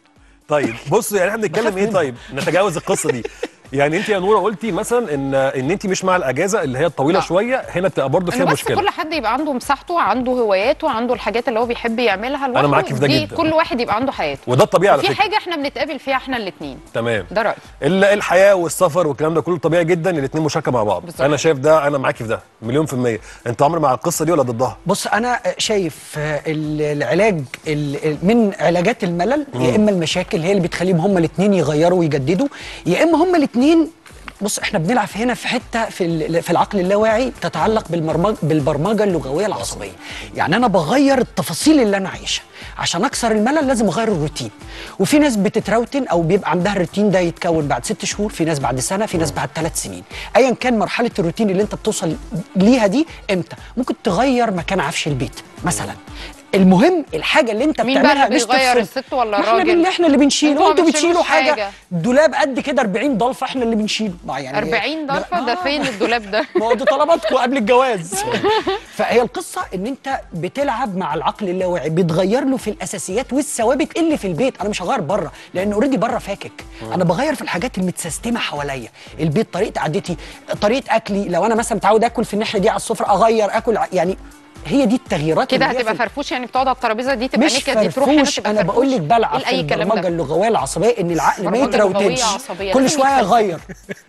طيب بص يعني احنا بنتكلم ايه؟ طيب نتجاوز القصه دي. يعني انت يا نوره قلتي مثلا ان ان انت مش مع الاجازه اللي هي الطويله شويه، هنا بتبقى برضه فيها بس مشكله. كل حد يبقى عنده مساحته، عنده هواياته، عنده الحاجات اللي هو بيحب يعملها لوحده. انا معاكي في ده جدا. كل واحد يبقى عنده حياته وده الطبيعي على فكره. فكره في حاجه احنا بنتقابل فيها احنا الاثنين. تمام. ده رايي. الحياه والسفر والكلام ده كله طبيعي جدا، الاثنين مشاركه مع بعض. بالزبط. انا شايف ده، انا معاكي في ده مليون في الميه. انت عمر مع القصه دي ولا ضدها؟ بص انا شايف العلاج من علاجات الملل مم. يا اما المشاكل هي اللي بتخليهم هم الاثنين يغيروا ويجددوا، يا اما هم الاثنين. بص احنا بنلعب هنا في حته في في العقل اللاواعي تتعلق بالبرمجه بالبرمجه اللغويه العصبيه. يعني انا بغير التفاصيل اللي انا عايشها عشان اكسر الملل، لازم اغير الروتين. وفي ناس بتتروتن او بيبقى عندها الروتين ده يتكون بعد ست شهور، في ناس بعد سنه، في ناس بعد ثلاث سنين. ايا كان مرحله الروتين اللي انت بتوصل ليها دي امتى، ممكن تغير مكان عفش البيت مثلا. المهم الحاجه اللي انت مين بتعملها مش بيغير الست ولا الراجل؟ احنا اللي احنا اللي بنشيله، وانتوا بتشيلوا حاجه, حاجة. دولاب قد كده أربعين ضلفه احنا اللي بنشيله. يعني أربعين ضلفه ده فين الدولاب ده؟ ما هو دي طلباتكم قبل الجواز. فهي القصه ان انت بتلعب مع العقل اللاواعي، بتغير له في الاساسيات والثوابت اللي في البيت. انا مش هغير بره لان اوريدي بره فاكك، انا بغير في الحاجات المتسيستمه حواليا. البيت، طريقه قعدتي، طريقه اكلي. لو انا مثلا متعود اكل في الناحيه دي على السفره اغير اكل، يعني هي دي التغييرات كده هتبقى فرفوش. يعني بتقعد على الترابيزه دي تبقى نكد، دي تروح هنا تبقى انا بقول لك بلعب في البرمجه اللغويه العصبيه ان العقل ما يتروتنش، كل شويه يغير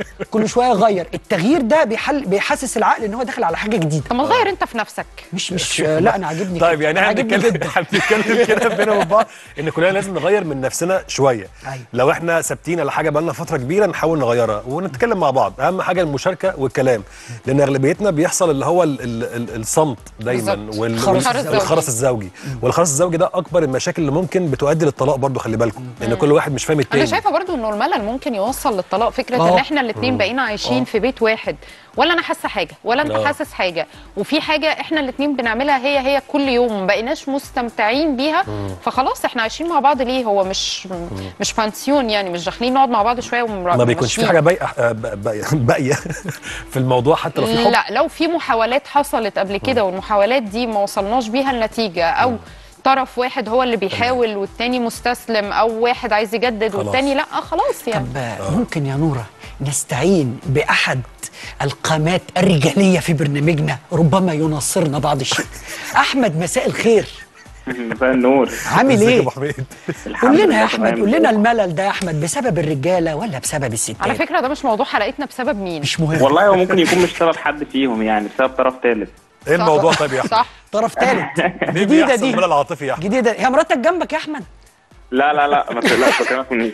كل شويه يغير. التغيير ده بيحل بيحسس العقل ان هو داخل على حاجه جديده. طب ما تغير انت في نفسك. مش مش لا انا عاجبني. طيب يعني احنا بنتكلم احنا بنتكلم كده بينا وبين بعض ان كلنا لازم نغير من نفسنا شويه. أيوة. لو احنا ثابتين على حاجه بقالنا فتره كبيره نحاول نغيرها ونتكلم مع بعض. اهم حاجه المشاركه والكلام، لان اغلبيتنا بيحصل اللي هو ال ال ال الصمت دايما وال والخرس الزوجي. والخرس الزوجي ده اكبر المشاكل اللي ممكن بتؤدي للطلاق برضو. خلي بالكم ان كل واحد مش فاهم التاني. انا شايفه برضو انه الملل ممكن يوصل للطلاق. فكره أوه. ان احنا الاثنين بقينا عايشين أوه. في بيت واحد، ولا انا حاسه حاجه ولا انت حاسس حاجه، وفي حاجه احنا الاثنين بنعملها هي هي كل يوم، ما بقيناش مستمتعين بيها. مم. فخلاص احنا عايشين مع بعض ليه؟ هو مش مم. مش بانسيون يعني، مش داخلين نقعد مع بعض شويه ومراقبين. ما بيكونش في حاجه باقيه باقيه في الموضوع حتى لو في حب. لا لو في محاولات حصلت قبل كده والمحاولات دي ما وصلناش بيها النتيجه، او مم. طرف واحد هو اللي بيحاول والتاني مستسلم، او واحد عايز يجدد خلاص. والتاني لا خلاص يعني. طب آه. ممكن يا نوره نستعين باحد القامات الرجاليه في برنامجنا، ربما ينصرنا بعض الشيء. احمد مساء الخير. مساء النور. عامل ايه؟ ابو حميد. قول لنا يا احمد، قول لنا الملل ده يا احمد بسبب الرجاله ولا بسبب الستات؟ على فكره ده مش موضوع حلقتنا، بسبب مين؟ مش مهم والله. هو ممكن يكون مش سبب حد فيهم، يعني بسبب طرف ثالث. ايه الموضوع طيب يا احمد؟ صح طرف ثالث. جديده دي الملل العاطفي يا احمد. جديده. هي مراتك جنبك يا احمد؟ لا لا لا ما تقلقش، ما تقلقش.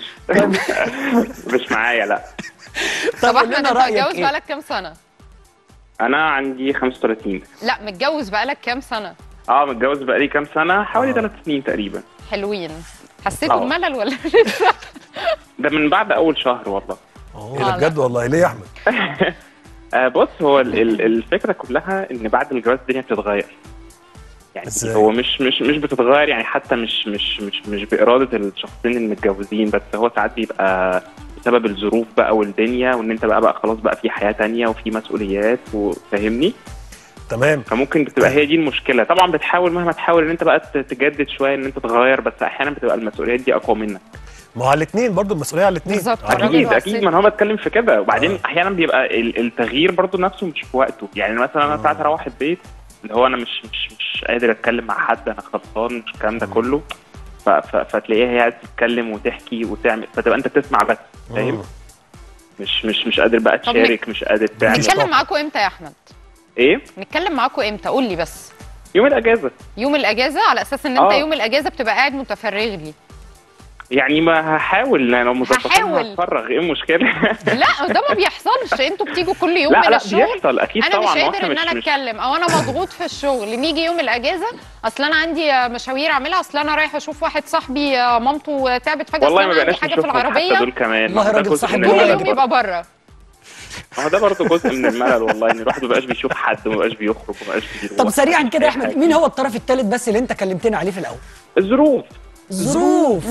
مش معايا لا. طب احمد انت متجوز بقالك كام سنه؟ انا عندي خمسة وثلاثين. لا متجوز بقالك كام سنه؟ اه متجوز بقالي كام سنه، حوالي ثلاث سنين تقريبا. حلوين. حسيتوا بملل ولا لسه؟ ده من بعد اول شهر والله. اه بجد والله. ليه يا احمد؟ آه بص هو الفكره كلها ان بعد الجواز الدنيا بتتغير. يعني ازاي؟ هو مش مش مش بتتغير يعني، حتى مش مش مش مش باراده الشخصين المتجوزين، بس هو ساعات بيبقى بسبب الظروف بقى والدنيا، وان انت بقى بقى خلاص بقى في حياه تانية وفي مسؤوليات، وفاهمني؟ تمام. فممكن بتبقى هي دي المشكله. طبعا بتحاول مهما تحاول ان انت بقى تجدد شويه، ان انت تغير، بس احيانا بتبقى المسؤوليات دي اقوى منك. ما هو الاثنين برضه المسؤوليه على الاثنين. اكيد اكيد، ما هو بتكلم في كده. وبعدين آه. احيانا بيبقى التغيير برضه نفسه مش في وقته. يعني مثلا انا ساعات اروح البيت اللي هو انا مش مش مش قادر اتكلم مع حد، انا خلصان مش الكلام ده كله، فتلاقيها هي قاعده تتكلم وتحكي وتعمل، فتبقى انت بتسمع بس، فاهم؟ مش مش مش قادر بقى تشارك، مش قادر تعمل. نتكلم معاكم امتى يا احمد؟ ايه؟ نتكلم معاكم امتى؟ قول لي بس. يوم الاجازه. يوم الاجازه؟ على اساس ان انت آه. يوم الاجازه بتبقى قاعد متفرغ لي. يعني ما هحاول، لو مظبطين هتفرغ، ايه المشكله؟ لا ده ما بيحصلش. انتوا بتيجوا كل يوم لا من لا الشغل. بيحصل اكيد انا طبعا. مش قادر ان انا اتكلم، او انا مضغوط في الشغل، نيجي يوم الاجازه اصل انا عندي مشاوير اعملها، اصل انا رايح اشوف واحد صاحبي مامته تعبت فجاه، والله ما عندي حاجه في العربيه. دول كمان والله راجل صاحب يوم يبقى بره. ما هو ده برضه جزء من الملل والله، ان الواحد ما بقاش بيشوف حد وما بقاش بيخرج وما بقاش بيروح. طب سريعا كده يا احمد، مين هو الطرف الثالث بس اللي انت كلمتنا عليه في الاول؟ الظروف. الظروف.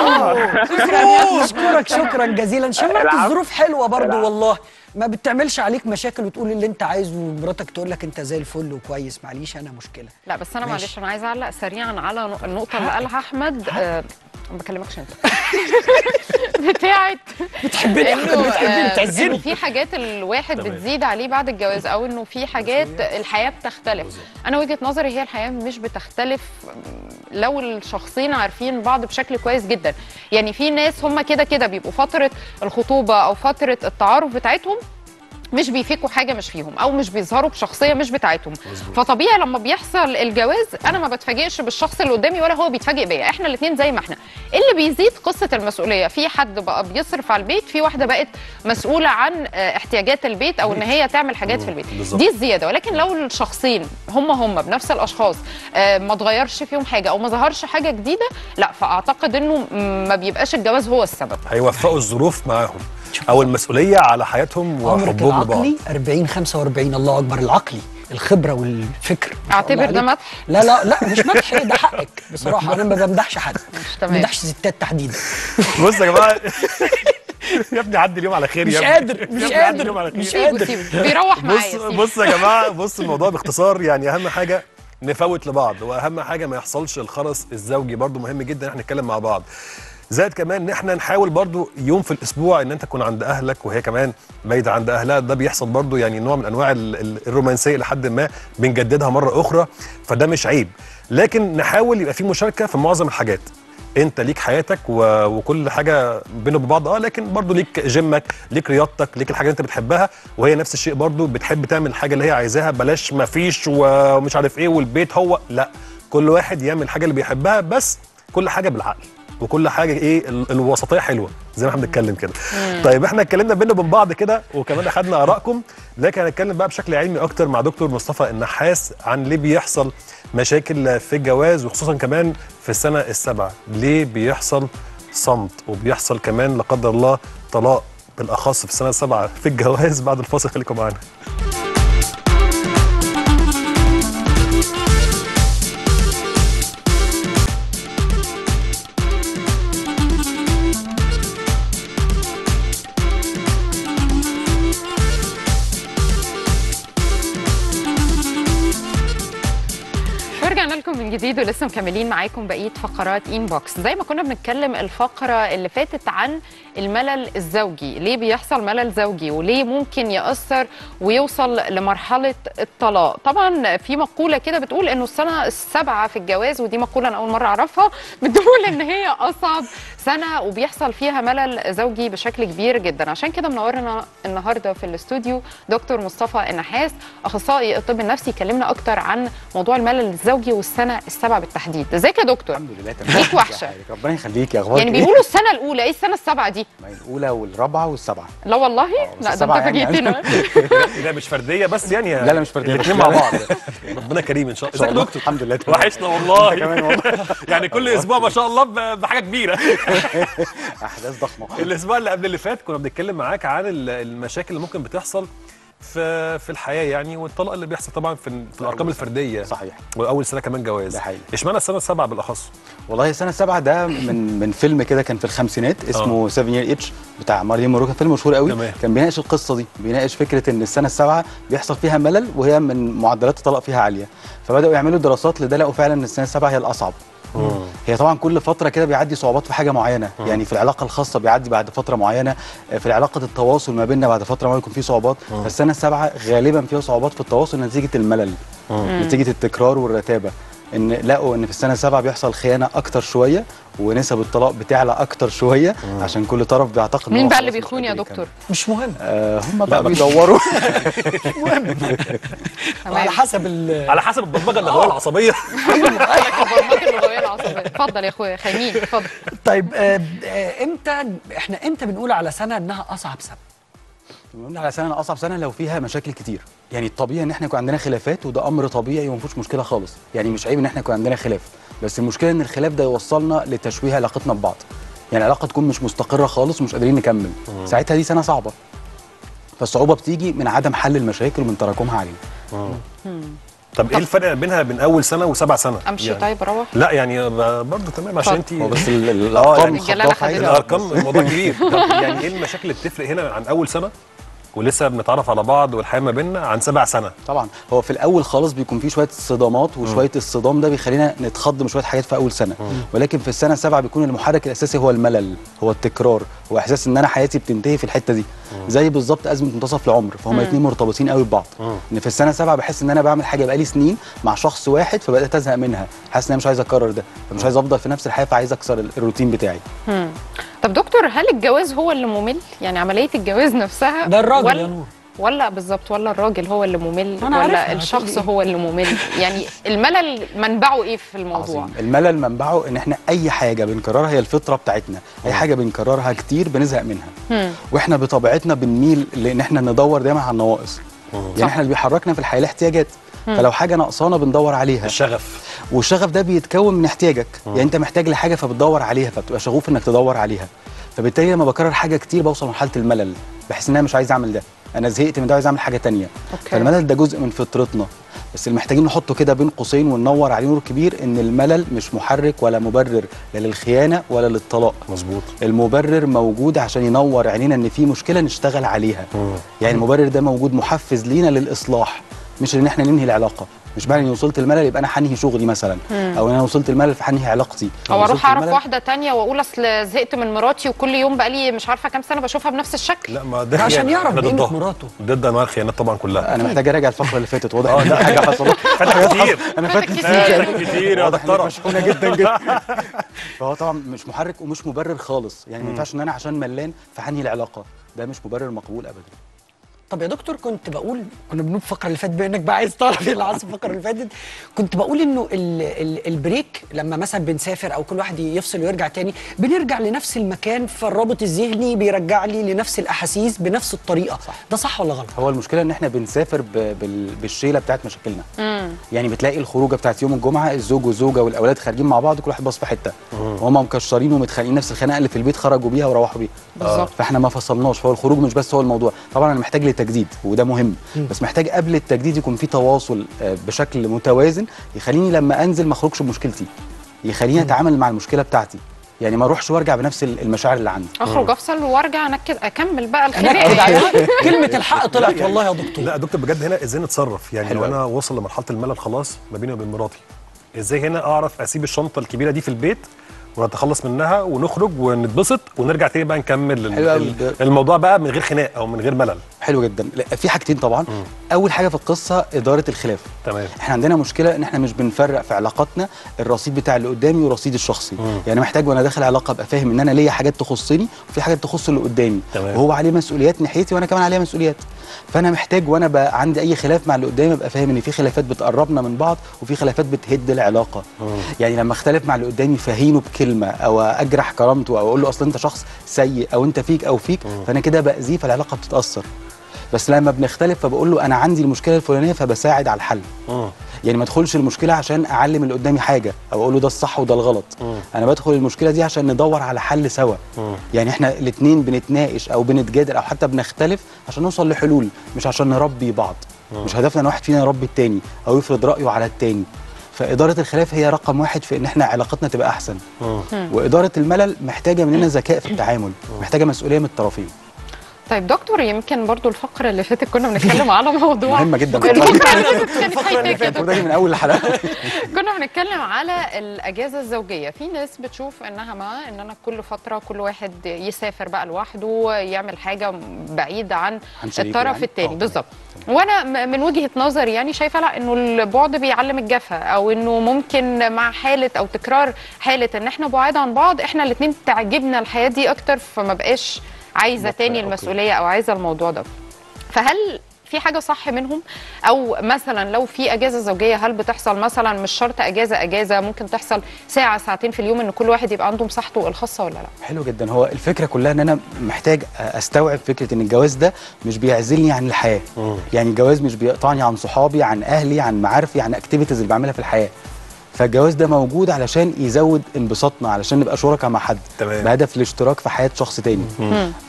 اشكرك شكرا جزيلا. شمعت الظروف حلوه برضه والله، ما بتعملش عليك مشاكل وتقول اللي انت عايزه ومراتك تقول لك انت زي الفل وكويس، معليش انا مشكله. لا بس انا معلش انا عايزه اعلق سريعا على النقطه اللي قالها احمد. أه ما بكلمكش انت بتاعت بتحبني انه بتعزني انه في حاجات الواحد بتزيد عليه بعد الجواز، او انه في حاجات الحياه بتختلف. انا وجهه نظري هي الحياه مش بتختلف لو الشخصين عارفين بعض بشكل كويس جدا. يعني في ناس هم كده كده بيبقوا فتره الخطوبه او فتره التعارف بتاعتهم مش بيفيكوا حاجه مش فيهم، او مش بيظهروا بشخصيه مش بتاعتهم. فطبيعي لما بيحصل الجواز انا ما بتفاجئش بالشخص اللي قدامي ولا هو بيتفاجئ بيا، احنا الاثنين زي ما احنا. اللي بيزيد قصه المسؤوليه، في حد بقى بيصرف على البيت، في واحده بقت مسؤوله عن احتياجات البيت او ان هي تعمل حاجات في البيت، دي الزياده. ولكن لو الشخصين هم هم بنفس الاشخاص ما اتغيرش فيهم حاجه او ما ظهرش حاجه جديده، لا فاعتقد انه ما بيبقاش الجواز هو السبب. هيوفقوا الظروف معاهم او المسؤوليه على حياتهم وحبهم لبعض. العقلي أربعين خمسة واربعين، الله اكبر، العقلي الخبره والفكر. اعتبر ده مدح؟ لا لا لا مش مدح، ده حقك بصراحه، انا ما بمدحش حد، ما بمدحش ستات تحديدا. بص يا جماعه يا ابني عدي اليوم على خير، مش يا قادر مش قادر مش قادر بيروح معايا. بص بص يا جماعه، بص الموضوع باختصار، يعني اهم حاجه نفوت لبعض، واهم حاجه ما يحصلش الخرس الزوجي، برضو مهم جدا احنا نتكلم مع بعض. زائد كمان ان احنا نحاول برضو يوم في الاسبوع ان انت تكون عند اهلك وهي كمان بايده عند اهلها، ده بيحصل برضو يعني نوع من انواع الرومانسيه لحد ما بنجددها مره اخرى، فده مش عيب. لكن نحاول يبقى في مشاركه في معظم الحاجات. انت ليك حياتك و... وكل حاجه بينهم وبعض، اه لكن برضو ليك جيمك، ليك رياضتك، ليك الحاجه اللي انت بتحبها، وهي نفس الشيء برضو بتحب تعمل الحاجه اللي هي عايزاها. بلاش ما فيش ومش عارف ايه والبيت هو، لا، كل واحد يعمل الحاجه اللي بيحبها، بس كل حاجه بالعقل وكل حاجه ايه الوسطيه حلوه زي ما احنا بنتكلم كده. طيب احنا اتكلمنا بينا وبين بعض كده وكمان اخدنا ارائكم، لكن هنتكلم بقى بشكل علمي اكتر مع دكتور مصطفى النحاس عن ليه بيحصل مشاكل في الجواز، وخصوصا كمان في السنه السابعه. ليه بيحصل صمت وبيحصل كمان لا قدر الله طلاق بالاخص في السنه السابعه في الجواز؟ بعد الفاصل خليكم معانا. رجعنا لكم من جديد ولسه مكملين معاكم بقيه فقرات انبوكس. زي ما كنا بنتكلم الفقره اللي فاتت عن الملل الزوجي، ليه بيحصل ملل زوجي وليه ممكن يأثر ويوصل لمرحله الطلاق. طبعا في مقوله كده بتقول انه السنه السابعه في الجواز، ودي مقوله انا اول مره اعرفها، بتقول ان هي اصعب سنه وبيحصل فيها ملل زوجي بشكل كبير جدا. عشان كده منورنا النهارده في الاستوديو دكتور مصطفى النحاس، اخصائي الطب النفسي، يكلمنا اكتر عن موضوع الملل الزوجي والسنه السابعه بالتحديد. ازيك يا دكتور؟ الحمد لله تمام. ليك وحشه. ربنا يخليك. يا اخبارك يعني بيقولوا السنه الاولى، ايه السنه السابعه دي؟ ما هي الاولى والرابعه والسابعه. لا والله لا، ده انت فاجئتنا. لا مش فرديه بس يعني، لا لا مش فرديه، الاثنين مع بعض. ربنا كريم ان شاء الله. ازيك يا دكتور؟ الحمد لله تمام. وحشنا والله كمان والله. يعني كل اسبوع ما شاء الله بحاجه كبيره. احداث ضخمه. الاسبوع اللي قبل اللي فات كنا بنتكلم معاك عن المشاكل اللي ممكن بتحصل في في الحياه يعني، والطلاق اللي بيحصل طبعا في, في الارقام الفرديه. صحيح. واول سنه كمان جواز. ده حقيقي. اشمعنى السنه السابعه بالاخص؟ والله السنه السابعه ده من من فيلم كده كان في الخمسينات اسمه سفن يير اتش بتاع مارلين مونرو، كان فيلم مشهور قوي. تمام. كان بيناقش القصه دي، بيناقش فكره ان السنه السابعه بيحصل فيها ملل وهي من معدلات الطلاق فيها عاليه، فبداوا يعملوا دراسات لده، لقوا فعلا ان السنه السابعه هي الاصعب. مم. هي طبعا كل فتره كده بيعدي صعوبات في حاجه معينه. مم. يعني في العلاقه الخاصه بيعدي بعد فتره معينه، في العلاقه التواصل ما بيننا بعد فتره ما يكون في صعوبات. فالسنه السابعه غالبا فيها صعوبات في التواصل نتيجه الملل. مم. نتيجه التكرار والرتابه. ان لقوا ان في السنه السابعه بيحصل خيانه اكتر شويه، ونسب الطلاق بتعلى اكتر شويه. مم. عشان كل طرف بيعتقد مين بقى اللي بيخون يا دكتور؟ مش مهم. آه هم بقى بيدوروا. مهم. على حسب على حسب البرمجه اللغويه العصبيه. البرمجه اللغويه العصبيه. اتفضل يا اخويا خايمين، اتفضل. طيب آه آه امتى احنا امتى بنقول على سنه انها اصعب سنه؟ بنقول على سنه اصعب سنه لو فيها مشاكل كتير. يعني الطبيعي ان احنا يكون عندنا خلافات، وده امر طبيعي وما فيهوش مشكله خالص. يعني مش عيب ان احنا يكون عندنا خلاف، بس المشكله ان الخلاف ده يوصلنا لتشويه علاقتنا ببعض. يعني العلاقه تكون مش مستقره خالص ومش قادرين نكمل. مم. ساعتها دي سنه صعبه. فالصعوبه بتيجي من عدم حل المشاكل ومن تراكمها علينا. طب ايه الفرق بينها بين اول سنه وسبع سنه؟ امشي يعني طيب روح. لا يعني برضه تمام عشان انت هو بس الارقام الارقام الموضوع كبير. يعني ايه المشاكل اللي بتفرق هنا عن اول سنه ولسه بنتعرف على بعض والحياه ما بيننا عن سبع سنه؟ طبعا هو في الاول خالص بيكون في شويه صدامات وشويه الصدام ده بيخلينا نتخض من شويه حاجات في اول سنه، ولكن في السنه السابعه بيكون المحرك الاساسي هو الملل، هو التكرار، هو احساس ان انا حياتي بتنتهي في الحته دي. زي بالظبط ازمه منتصف العمر، فهم الاثنين مرتبطين قوي ببعض. ان في السنه السابعه بحس ان انا بعمل حاجه بقالي سنين مع شخص واحد فبدات ازهق منها، حاسس ان انا مش عايز اكرر ده، فمش عايز افضل في نفس الحياه، فعايز اكسر الروتين بتاعي. مم. طب دكتور، هل الجواز هو اللي ممل؟ يعني عمليه الجواز نفسها ده الراجل يا نور ولا بالظبط، ولا الراجل هو اللي ممل ولا الشخص هو اللي ممل؟ يعني الملل منبعه ايه في الموضوع؟ عظيم. الملل منبعه ان احنا اي حاجه بنكررها، هي الفطره بتاعتنا، اي حاجه بنكررها كتير بنزهق منها. مم. واحنا بطبيعتنا بنميل لان احنا ندور دايما على النواقص. يعني احنا اللي بيحركنا في الحياه الاحتياجات، فلو حاجه ناقصانا بندور عليها. الشغف، والشغف ده بيتكون من احتياجك. مم. يعني انت محتاج لحاجه فبتدور عليها، فبتبقى شغوف انك تدور عليها. فبالتالي لما بكرر حاجه كتير بوصل لمرحله الملل، بحس ان انا مش عايز اعمل ده، انا زهقت من ده عايز اعمل حاجه ثانيه. فالملل ده جزء من فطرتنا، بس اللي محتاجين نحطه كده بين قوسين وننور عليه نور كبير، ان الملل مش محرك ولا مبرر لا للخيانه ولا للطلاق. مظبوط. المبرر موجود عشان ينور عينينا ان في مشكله نشتغل عليها. مم. يعني المبرر ده موجود محفز لينا للاصلاح، مش ان احنا ننهي العلاقه. مش معنى اني وصلت الملل يبقى انا هنهي شغلي مثلا، مم. او انا وصلت الملل فهنهي علاقتي، او اروح اعرف واحده تانية واقول اصل زهقت من مراتي وكل يوم بقالي مش عارفه كام سنه بشوفها بنفس الشكل. لا ما ده عشان يعرف قيمه مراته. ضد انواع الخيانات طبعا كلها. انا محتاج اراجع الفقره اللي فاتت، واضح ان حاجه حصلت. فاتك كتير، انا فاتك كتير كتير يا دكتوره، مشحونه جدا جدا. فهو طبعا مش محرك ومش مبرر خالص، يعني ما ينفعش ان انا عشان ملان فهنهي العلاقه، ده مش مبرر مقبول ابدا. طب يا دكتور، كنت بقول كنا بنقول الفقره اللي فاتت، بما انك بقى عايز تعرف ايه اللي حصل الفقره اللي فاتت، كنت بقول انه ال ال البريك لما مثلا بنسافر او كل واحد يفصل ويرجع تاني، بنرجع لنفس المكان، فالرابط الذهني بيرجع لي لنفس الاحاسيس بنفس الطريقه. صح. ده صح ولا غلط؟ هو المشكله ان احنا بنسافر بالشيله بتاعت مشاكلنا. مم. يعني بتلاقي الخروجه بتاعت يوم الجمعه، الزوج والزوجه والاولاد خارجين مع بعض، كل واحد باص في حته، وهم مكشرين ومتخانقين، نفس الخناقه اللي في البيت خرجوا بيها وروحوا بيها. بالظبط. فاحنا ما فصلناش، فهو الخروج مش بس هو الموضوع. طبعا انا محتاج تجديد وده مهم، م. بس محتاج قبل التجديد يكون في تواصل بشكل متوازن يخليني لما انزل ما اخرجش بمشكلتي، يخليني اتعامل مع المشكله بتاعتي، يعني ما اروحش وارجع بنفس المشاعر اللي عندي. اخرج افصل وارجع انكد اكمل بقى الخناقه. كلمه الحق طلعت والله يا دكتور. لا يا دكتور بجد هنا ازاي نتصرف؟ يعني لو انا وصل لمرحله الملل خلاص ما بيني وبين مراتي، ازاي هنا اعرف اسيب الشنطه الكبيره دي في البيت ونتخلص منها ونخرج ونتبسط ونرجع تاني بقى نكمل الموضوع بقى من غير خناق او من غير ملل؟ حلو جدا. في حاجتين طبعا. مم. اول حاجه في القصه اداره الخلاف. تمام. احنا عندنا مشكله ان احنا مش بنفرق في علاقاتنا الرصيد بتاع اللي قدامي ورصيد الشخصي. مم. يعني محتاج وانا داخل علاقه ابقى فاهم ان انا ليا حاجات تخصني وفي حاجات تخص اللي قدامي. تمام. وهو عليه مسؤوليات ناحيتي وانا كمان عليا مسؤوليات. فانا محتاج وانا بقى عندي اي خلاف مع اللي قدامي ابقى فاهم ان في خلافات بتقربنا من بعض وفي خلافات بتهد العلاقه. مم. يعني لما اختلف مع اللي قدامي فهينه بكلمه او اجرح كرامته او اقول له اصل انت شخص سيء او انت فيك او فيك، مم. فانا كده باذيه فالعلاقه بتتاثر. بس لما بنختلف فبقول له انا عندي المشكله الفلانيه فبساعد على الحل. مم. يعني ما ادخلش المشكله عشان اعلم اللي قدامي حاجه او اقول له ده الصح وده الغلط. مم. انا بدخل المشكله دي عشان ندور على حل سوا. مم. يعني احنا الاثنين بنتناقش او بنتجادل او حتى بنختلف عشان نوصل لحلول، مش عشان نربي بعض. مم. مش هدفنا ان واحد فينا يربي الثاني او يفرض رايه على الثاني. فإدارة الخلاف هي رقم واحد في إن إحنا علاقتنا تبقى أحسن. مم. وإدارة الملل محتاجة مننا ذكاء في التعامل، محتاجة مسؤولية من الطرفين. طيب دكتور، يمكن برضو الفقرة اللي فاتت كنا بنتكلم على موضوع مهمة جدا. الفقرة اللي فاتت من أول الحلقة كنا بنتكلم على الأجازة الزوجية. في ناس بتشوف إنها ما إن أنا كل فترة كل واحد يسافر بقى لوحده، يعمل حاجة بعيدة عن الطرف الثاني. بالظبط. وانا من وجهه نظري يعني شايفه لا، انه البعد بيعلم الجفا، او انه ممكن مع حاله او تكرار حاله ان احنا بعاد عن بعض احنا الاثنين تعجبنا الحياه دي اكتر، فما بقاش عايزه تاني المسؤوليه او عايزه الموضوع ده. فهل في حاجه صح منهم؟ او مثلا لو في اجازه زوجيه هل بتحصل مثلا مش شرط اجازه اجازه، ممكن تحصل ساعه ساعتين في اليوم ان كل واحد يبقى عنده مساحته الخاصه ولا لا؟ حلو جدا. هو الفكره كلها ان انا محتاج استوعب فكره ان الجواز ده مش بيعزلني عن الحياه. مم. يعني الجواز مش بيقطعني عن صحابي، عن اهلي، عن معارفي، عن اكتيفيتيز اللي بعملها في الحياه. فالجواز ده موجود علشان يزود انبساطنا، علشان نبقى شركاء مع حد. تمام. بهدف الاشتراك في حياه شخص تاني. مم.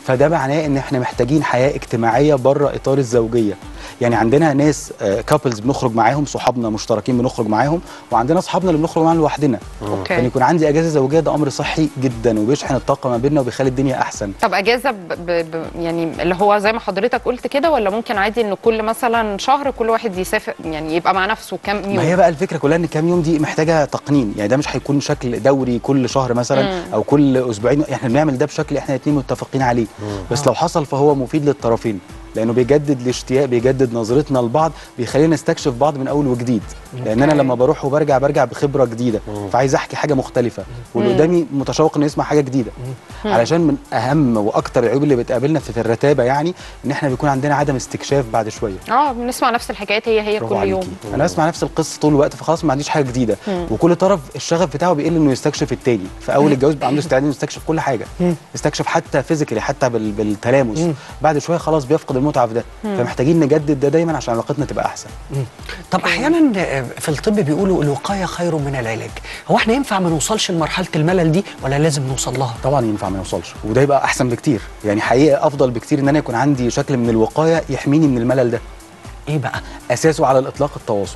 فده معناه ان احنا محتاجين حياه اجتماعيه بره اطار الزوجيه. يعني عندنا ناس كابلز بنخرج معاهم، صحابنا مشتركين بنخرج معاهم، وعندنا اصحابنا اللي بنخرج معاهم لوحدنا. اوكي. يعني يكون عندي اجازه زوجيه، ده امر صحي جدا وبيشحن الطاقه ما بيننا وبيخلي الدنيا احسن. طب اجازه ب... ب... يعني اللي هو زي ما حضرتك قلت كده، ولا ممكن عادي ان كل مثلا شهر كل واحد يسافر يعني يبقى مع نفسه كام يوم؟ ما هي بقى الفكره كلها ان كام يوم دي محتاجه تقنين، يعني ده مش هيكون شكل دوري كل شهر مثلا مم. او كل اسبوعين، احنا بنعمل ده بشكل احنا الاثنين متفقين عليه. مم. بس لو حصل فهو مفيد للطرفين، لانه بيجدد الاشتياق، بيجدد نظرتنا لبعض، بيخلينا نستكشف بعض من اول وجديد. لان انا لما بروح وبرجع برجع بخبره جديده، فعايز احكي حاجه مختلفه، واللي قدامي متشوق انه يسمع حاجه جديده. علشان من اهم واكتر العيوب اللي بتقابلنا في الرتابه يعني ان احنا بيكون عندنا عدم استكشاف بعد شويه. اه بنسمع نفس الحكايات هي هي كل يوم. مم. انا بسمع نفس القصه طول الوقت، فخلاص ما عنديش حاجه جديده. مم. وكل طرف الشغف بتاعه بيقل انه يستكشف التاني. في اول الجواز بيبقى عنده استعداد انه يستكشف كل حاجه، مم. يستكشف حتى فيزيكالي، حتى بالتلامس. مم. بعد شويه خلاص بيفقد المتعه في ده. مم. فمحتاجين نجدد ده دايما عشان علاقتنا تبقى احسن. مم. طب احيانا في الطب بيقولوا الوقايه خير من العلاج، هو احنا ينفع ما نوصلش لمرحله الملل دي ولا لازم نوصل لها؟ طبعا ينفع ما نوصلش، وده يبقى احسن بكتير. يعني حقيقه افضل بكتير ان انا يكون عندي شكل من الوقايه يحميني من الملل ده. ايه بقى؟ اساسه على الاطلاق التواصل.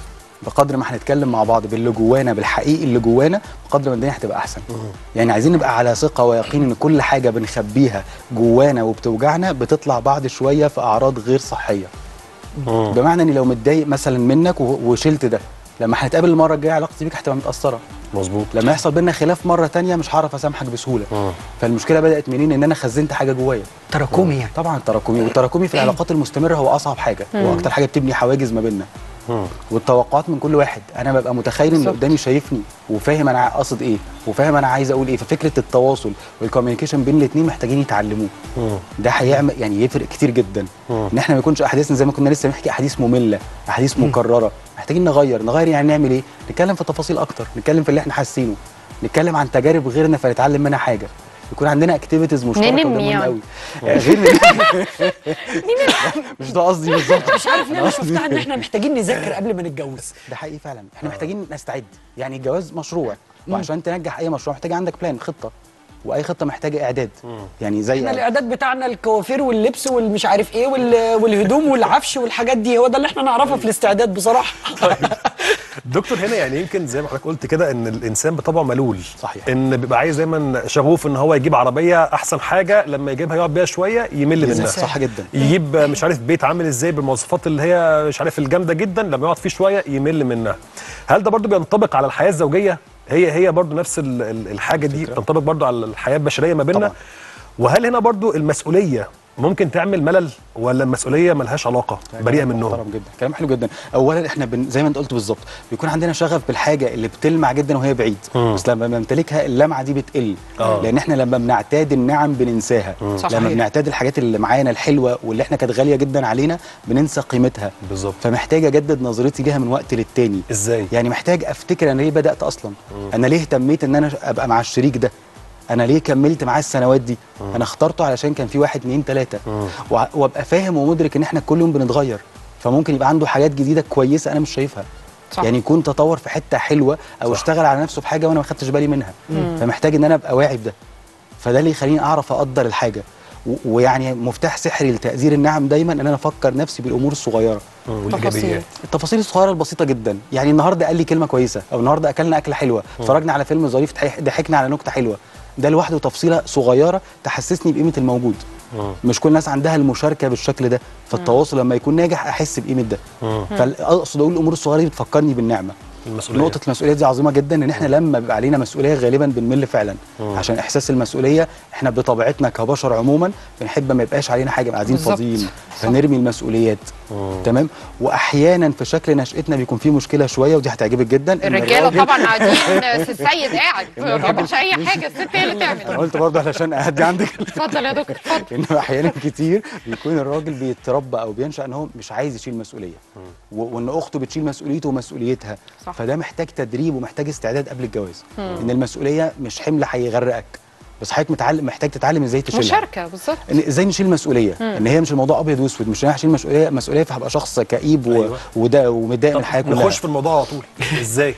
بقدر ما هنتكلم مع بعض باللي جوانا، بالحقيقي اللي جوانا، بقدر ما الدنيا هتبقى احسن. مم. يعني عايزين نبقى على ثقه ويقين ان كل حاجه بنخبيها جوانا وبتوجعنا بتطلع بعد شويه في اعراض غير صحيه. مم. بمعنى اني لو متضايق مثلا منك وشلت ده، لما هنتقابل المره الجايه علاقتي بيك هتبقى متاثره. مظبوط. لما يحصل بينا خلاف مره ثانيه مش هعرف اسامحك بسهوله. مم. فالمشكله بدات منين؟ ان انا خزنت حاجه جوايا. تراكمي يعني. طبعا تراكمي، والتراكمي في العلاقات المستمره هو اصعب حاجه، واكتر حاجه بتبني حواجز ما بيننا. مم. والتوقعات من كل واحد، انا ببقى متخيل ان اللي قدامي شايفني وفاهم انا قاصد ايه وفاهم انا عايز اقول ايه. ففكره التواصل والكوميونيكيشن بين الاثنين محتاجين يتعلموه. مم. ده هيعمل يعني يفرق كتير جدا. مم. ان احنا ما يكونش احاديثنا زي ما كنا لسه بنحكي احاديث ممله، احاديث مم. مكرره. محتاجين نغير نغير يعني نعمل ايه؟ نتكلم في تفاصيل اكتر، نتكلم في اللي احنا حاسينه، نتكلم عن تجارب غيرنا فنتعلم منها حاجه، يكون عندنا اكتيفيتيز مشتركه. وده مهم قوي. غير مش ده قصدي بالظبط. مش عارف ليه انا شفتها ان احنا محتاجين نذاكر قبل ما نتجوز. ده حقيقي فعلا، احنا محتاجين نستعد. يعني الجواز مشروع، وعشان تنجح اي مشروع محتاج عندك بلان، خطه، واي خطه محتاجه اعداد. مم. يعني زي احنا الاعداد بتاعنا الكوافير واللبس والمش عارف ايه والهدوم والعفش والحاجات دي، هو ده اللي احنا نعرفها في الاستعداد بصراحه. طيب دكتور، هنا يعني يمكن زي ما حضرتك قلت كده ان الانسان بطبعه ملول. صحيح. ان بيبقى عايز دايما شغوف ان هو يجيب عربيه احسن حاجه، لما يجيبها يقعد بيها شويه يمل منها. صح جدا. يجيب مش عارف بيت عامل ازاي بالمواصفات اللي هي مش عارف الجامده جدا، لما يقعد فيه شويه يمل منها. هل ده برضو بينطبق على الحياه الزوجيه؟ هي هي برضو نفس الحاجه دي بتنطبق برضو على الحياه البشريه ما بيننا؟ وهل هنا برضو المسؤوليه ممكن تعمل ملل، ولا المسؤوليه ملهاش علاقه بريئه منهم؟ محترم جدا، كلام حلو جدا. اولا احنا بن... زي ما انت قلت بالظبط، بيكون عندنا شغف بالحاجه اللي بتلمع جدا وهي بعيد. مم. بس لما بنمتلكها اللمعه دي بتقل. آه. لان احنا لما بنعتاد النعم بننساها. مم. لما بنعتاد الحاجات اللي معانا الحلوه واللي احنا كانت غاليه جدا علينا بننسى قيمتها. بالظبط. فمحتاج اجدد نظرتي ليها من وقت للتاني. ازاي؟ يعني محتاج افتكر انا ليه بدات اصلا. مم. انا ليه اهتميت ان انا ابقى مع الشريك ده، انا ليه كملت معاه السنوات دي. مم. انا اخترته علشان كان في واحد اتنين تلاته، وابقى فاهم ومدرك ان احنا كل يوم بنتغير، فممكن يبقى عنده حاجات جديده كويسه انا مش شايفها. صح. يعني يكون تطور في حته حلوه او صح. اشتغل على نفسه في حاجه وانا ما خدتش بالي منها. مم. فمحتاج ان انا ابقى واعي بده، فده اللي يخليني اعرف اقدر الحاجه. ويعني مفتاح سحري لتقدير النعم دايما ان انا افكر نفسي بالامور الصغيره والايجابيات، التفاصيل الصغيره البسيطه جدا. يعني النهارده قال لي كلمه كويسه، او النهارده اكلنا اكله حلوه، اتفرجنا على فيلم ظريف، ضحكنا على نكته حلوه، ده لوحده تفصيله صغيره تحسسني بقيمه الموجود. مم. مش كل الناس عندها المشاركه بالشكل ده، فالتواصل لما يكون ناجح احس بقيمه ده. فاقصد اقول الامور الصغيره دي بتفكرني بالنعمه. المسؤولية. نقطة المسؤولية دي عظيمة جدا، ان احنا لما بيبقى علينا مسؤولية غالبا بنمل فعلا. مم. عشان احساس المسؤولية احنا بطبيعتنا كبشر عموما بنحب ما يبقاش علينا حاجة، قاعدين فاضيين فنرمي المسؤوليات. مم. تمام. واحيانا في شكل نشأتنا بيكون فيه مشكلة شوية، ودي هتعجبك جدا. الرجالة طبعا قاعدين، السيد قاعد ما بيعملش اي حاجة، الست هي اللي تعمل. انا قلت برضه علشان اهدي عندك. اتفضل يا دكتور اتفضل. انه احيانا كتير بيكون الراجل بيتربى او بينشأ ان هو مش عايز يشيل مسؤولية، وان اخته بتشيل مسؤوليته ومسؤوليتها. صح. فده محتاج تدريب ومحتاج استعداد قبل الجواز. مم. ان المسؤوليه مش حمل هيغرقك، بس حضرتك متعلم محتاج تتعلم ازاي تشيلها. مشاركه بالظبط. ازاي نشيل مسؤوليه. مم. ان هي مش الموضوع ابيض واسود، مش انا هشيل مسؤوليه مسؤوليه فهبقى شخص كئيب و... أيوة. وده ومتضايق من الحياه كلها. نخش في الموضوع على طول. ازاي؟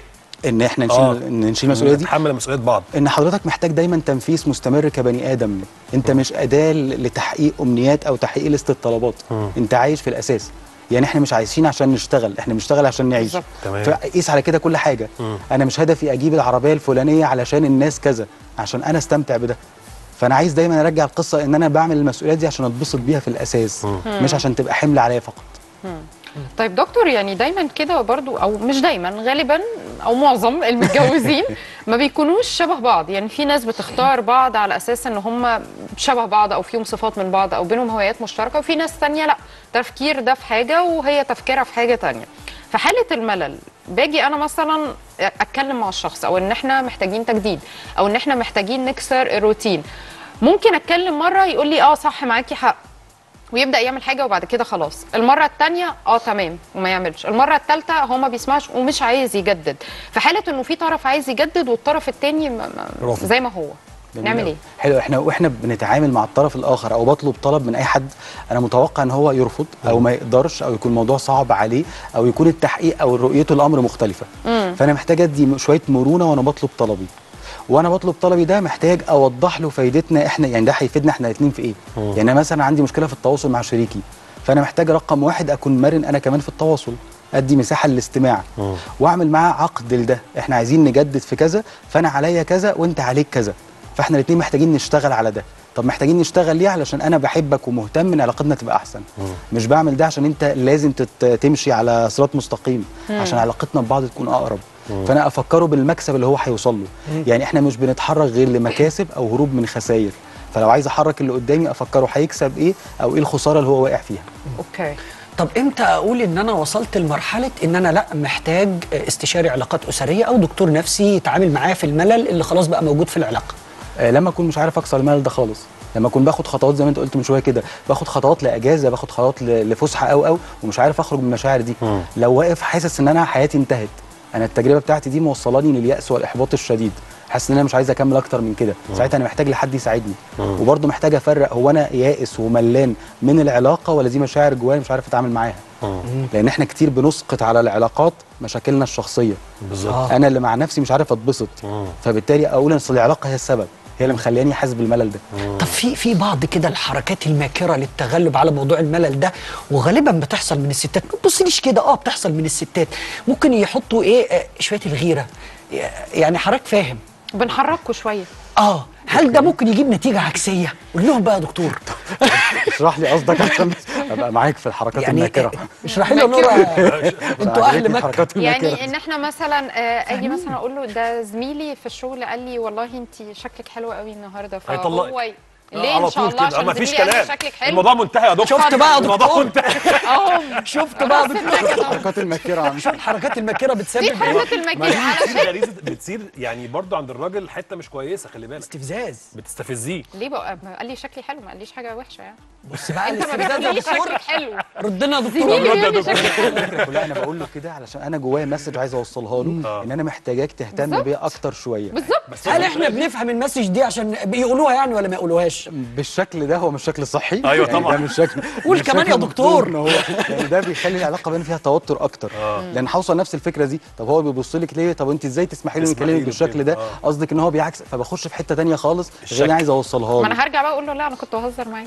ان احنا نشيل آه. ان نشيل المسؤوليه دي، نتحمل مسؤوليه بعض، ان حضرتك محتاج دايما تنفيذ مستمر كبني ادم. انت م. مش اداه لتحقيق امنيات او تحقيق لسته طلبات، م. انت عايش في الاساس. يعني احنا مش عايشين عشان نشتغل، احنا بنشتغل عشان نعيش. فقيس على كده كل حاجه. م. انا مش هدفي اجيب العربيه الفلانيه علشان الناس كذا، عشان انا استمتع بده. فانا عايز دايما ارجع القصه ان انا بعمل المسؤوليات دي عشان اتبسط بيها في الاساس، م. مش عشان تبقى حمل عليا فقط. م. طيب دكتور، يعني دايما كده برضو، او مش دايما، غالبا او معظم المتجوزين ما بيكونوش شبه بعض. يعني في ناس بتختار بعض على اساس ان هم شبه بعض او فيهم صفات من بعض او بينهم هوايات مشتركه، وفي ناس ثانيه لا، تفكير ده في حاجه وهي تفكيرها في حاجه ثانيه. في حاله الملل باجي انا مثلا اتكلم مع الشخص، او ان احنا محتاجين تجديد، او ان احنا محتاجين نكسر الروتين. ممكن اتكلم مره يقول لي اه صح معاكي حق، ويبدا يعمل حاجه وبعد كده خلاص. المره الثانيه اه تمام وما يعملش. المره الثالثه هو ما بيسمعش ومش عايز يجدد. في حاله انه في طرف عايز يجدد والطرف الثاني زي ما هو، نعمل ايه؟ حلو. احنا واحنا بنتعامل مع الطرف الاخر او بطلب طلب من اي حد، انا متوقع ان هو يرفض او ما يقدرش، او يكون الموضوع صعب عليه، او يكون التحقيق او رؤيته الامر مختلفه. مم. فانا محتاج ادي شويه مرونه وانا بطلب طلبي. وانا بطلب طلبي ده محتاج اوضح له فايدتنا احنا، يعني ده هيفيدنا احنا الاثنين في ايه؟ مم. يعني انا مثلا عندي مشكله في التواصل مع شريكي، فانا محتاج رقم واحد اكون مرن انا كمان في التواصل، ادي مساحه للاستماع، مم. واعمل معاه عقد لده. احنا عايزين نجدد في كذا، فانا عليا كذا وانت عليك كذا، فاحنا الاثنين محتاجين نشتغل على ده. طب محتاجين نشتغل ليه؟ علشان انا بحبك ومهتم ان علاقتنا تبقى احسن. مم. مش بعمل ده عشان انت لازم تمشي على صراط مستقيم، مم. عشان علاقتنا ببعض تكون اقرب. مم. فانا افكره بالمكسب اللي هو هيوصل له. مم. يعني احنا مش بنتحرك غير لمكاسب او هروب من خسائر، فلو عايز احرك اللي قدامي افكره هيكسب ايه او ايه الخساره اللي هو واقع فيها. اوكي. طب امتى اقول ان انا وصلت لمرحله ان انا لا محتاج استشاري علاقات اسريه او دكتور نفسي يتعامل معايا في الملل اللي خلاص بقى موجود في العلاقه؟ آه لما اكون مش عارف اكسر الملل ده خالص، لما اكون باخد خطوات زي ما انت قلت من شويه كده، باخد خطوات لاجازه، باخد خطوات لفسحه او او ومش عارف اخرج من المشاعر دي. مم. لو واقف حاسس ان انا حياتي انتهت، انا التجربه بتاعتي دي موصلاني لليأس والاحباط الشديد، حاسس ان انا مش عايز اكمل اكتر من كده، ساعتها انا محتاج لحد يساعدني. مم. وبرضه محتاج افرق هو انا يائس وملان من العلاقه ولا دي مشاعر جوايا مش عارف اتعامل معاها. مم. لان احنا كتير بنسقط على العلاقات مشاكلنا الشخصيه. بالظبط. انا اللي مع نفسي مش عارف اتبسط، فبالتالي اقول ان العلاقه هي السبب، هي اللي مخلياني حاسس بالملل ده. مم. طب في في بعض كده الحركات الماكره للتغلب على موضوع الملل ده، وغالبا بتحصل من الستات. ما تبصليش كده، اه بتحصل من الستات. ممكن يحطوا ايه آه شويه الغيره، يعني حضرتك فاهم، بنحركوا شويه. اه هل ده ممكن يجيب نتيجه عكسيه؟ قول لهم بقى يا دكتور. اشرح لي قصدك عشان ابقى معاك في الحركات يعني الماكره. اشرح لي يا نورة، انتوا اهل مكه. يعني ان احنا مثلا اجي مثلا اقول له ده زميلي في الشغل قال لي والله انت شكلك حلو قوي النهارده، فهو ليه ان شاء الله عشان ما فيش كلام، شكلك حلو. الموضوع منتهي يا دكتور. شفت بقى يا دكتور، الموضوع منتهي اهو. شفت بقى يا دكتور الحركات الماكره، شوف الحركات الماكره بتسبب دي حركات الماكره على غريزه بتصير يعني برضو عند الراجل حته مش كويسه، خلي بالك، استفزاز، بتستفزيه. ليه بقى؟ قال لي شكلي حلو، ما قاليش حاجه وحشه يعني. بص بقى انت ما بتقوليش شكلك حلو، ردنا يا دكتور. لا انا بقول له كده علشان انا جوايا مسج عايز اوصلها له، ان انا محتاجاك تهتم بيا اكتر شويه. بالظبط. هل احنا بنفهم المسج دي عشان بيقولوها يعني ولا ما يقولوهاش؟ بالشكل ده هو مش شكل صحي. ايوه طبعا. يعني ده مش شكل. قول كمان يا دكتور. هو يعني ده بيخلي العلاقه بين فيها توتر اكتر. آه. لان هوصل نفس الفكره دي، طب هو بيبص لك ليه؟ طب انت ازاي تسمحي لي نكلمك بالشكل ده؟ قصدك ان هو بيعكس، فبخش في حته ثانيه خالص غير انا عايز اوصلها له. ما انا هرجع بقى اقول له لا انا كنت بهزر معاك.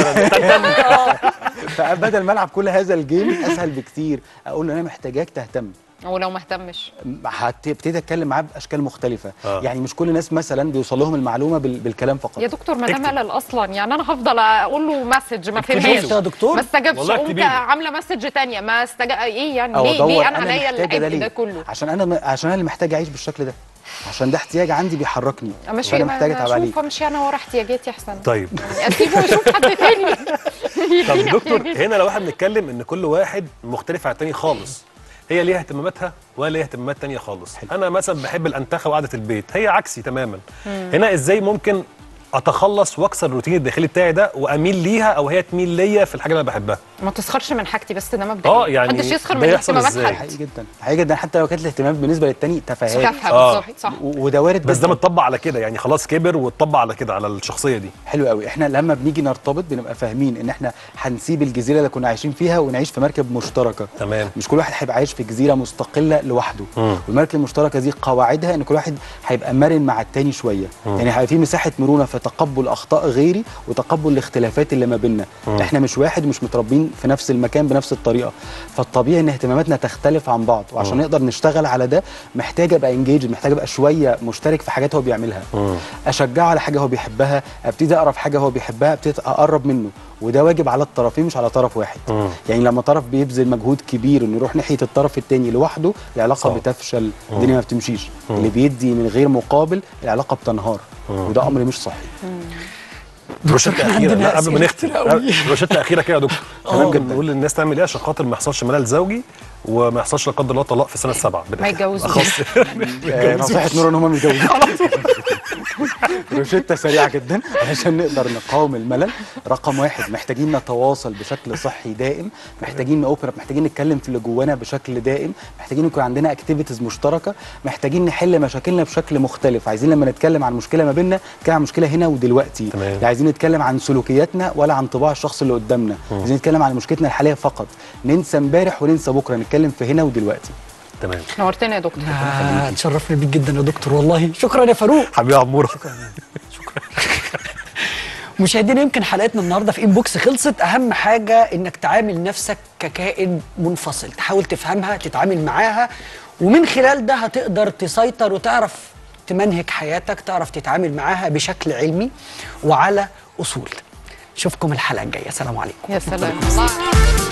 فبدل ما العب كل هذا الجيم اسهل بكتير اقول له انا محتاجاك تهتم. ولو ما اهتمش هبتدي اتكلم معاه باشكال مختلفه. آه. يعني مش كل الناس مثلا بيوصل لهم المعلومه بال... بالكلام فقط. يا دكتور ما ده ملل اصلا، يعني انا هفضل اقول له مسج ما فهمهاش يا دكتور، ما استجابش، قمت عامله مسج ثانيه ما استجاب. ايه يعني ليه ليه انا عليا العبء ده كله؟ عشان انا عشان انا اللي محتاج اعيش بالشكل ده، عشان ده احتياج عندي بيحركني، فانا محتاج اتعب عليه. اشوف امشي انا ورا احتياجاتي احسن. طيب اسيبه واشوف حد تاني. طب دكتور، هنا لو احنا بنتكلم ان كل واحد مختلف عن التاني خالص، هي ليها اهتماماتها ولا ليها اهتمامات تانية خالص. حلو. انا مثلا بحب الانتخه وقعده البيت، هي عكسي تماما. مم. هنا ازاي ممكن اتخلص واكسر الروتين الداخلي بتاعي ده واميل ليها او هي تميل ليا في الحاجه اللي انا بحبها. ما تسخرش من حاجتي بس ده مبدئيا. اه يعني محدش يسخر من اهتمامات حد. حقيقي جدا حقيقي جدا، حتى لو كانت الاهتمامات بالنسبه للتاني تفاهات. تافهه بالظبط صح. وده وارد، بس ده متطبق على كده يعني، خلاص كبر واتطبق على كده على الشخصيه دي. حلو قوي. احنا لما بنيجي نرتبط بنبقى فاهمين ان احنا هنسيب الجزيره اللي كنا عايشين فيها ونعيش في مركب مشتركه. تمام. مش كل واحد هيبقى عايش في جزيره مستقله لوحده. والمركب المشتركه دي قواعدها ان كل واحد هيبقى مرن مع التاني شويه. مم. يعني هيبقى في مساحه مرونه في تقبل اخطاء غيري وتقبل الاختلافات اللي ما بيننا. احنا مش واحد ومش متربين في نفس المكان بنفس الطريقه، فالطبيعي ان اهتماماتنا تختلف عن بعض، وعشان مم. نقدر نشتغل على ده محتاج ابقى انجيج، محتاج ابقى شويه مشترك في حاجات هو بيعملها. مم. اشجعه على حاجه هو بيحبها، ابتدي اقرا في حاجه هو بيحبها، ابتدي اقرب منه، وده واجب على الطرفين مش على طرف واحد. مم. يعني لما طرف بيبذل مجهود كبير انه يروح ناحيه الطرف الثاني لوحده العلاقه صح. بتفشل، الدنيا ما بتمشيش. مم. اللي بيدي من غير مقابل العلاقه بتنهار. مم. وده امر مش صحي. روشته اخيره لا قبل ما نختم، روشته اخيره كده يا دكتور، ممكن نقول للناس تعمل ايه عشان خاطر ما يحصلش ملل زوجي وما يحصلش لا قدر الله طلاق في السنه السابعه؟ ما يتجوزوش. نصيحه نور ان هم مش متجوزين. روشته سريعه جدا عشان نقدر نقاوم الملل. رقم واحد، محتاجين نتواصل بشكل صحي دائم، محتاجين نوبرا، محتاجين نتكلم في اللي جوانا بشكل دائم، محتاجين يكون عندنا اكتيفيتيز مشتركه، محتاجين نحل مشاكلنا بشكل مختلف. عايزين لما نتكلم عن مشكله ما بيننا نتكلم عن مشكله هنا ودلوقتي. لا عايزين نتكلم عن سلوكياتنا ولا عن طباع الشخص اللي قدامنا. عايزين نتكلم عن مشكلتنا الحاليه فقط، ننسى امبارح وننسى بكره، نتكلم في هنا ودلوقتي. تمام. نورتنا يا دكتور. آه اتشرفنا بيك جدا يا دكتور والله. شكرا يا فاروق. حبيبي يا عموره. شكرا شكرا. مشاهدينا يمكن حلقتنا النهارده في انبوكس خلصت. اهم حاجه انك تعامل نفسك ككائن منفصل، تحاول تفهمها، تتعامل معاها، ومن خلال ده هتقدر تسيطر وتعرف تمنهج حياتك، تعرف تتعامل معاها بشكل علمي وعلى اصول. اشوفكم الحلقه الجايه. سلام عليكم. يا سلام.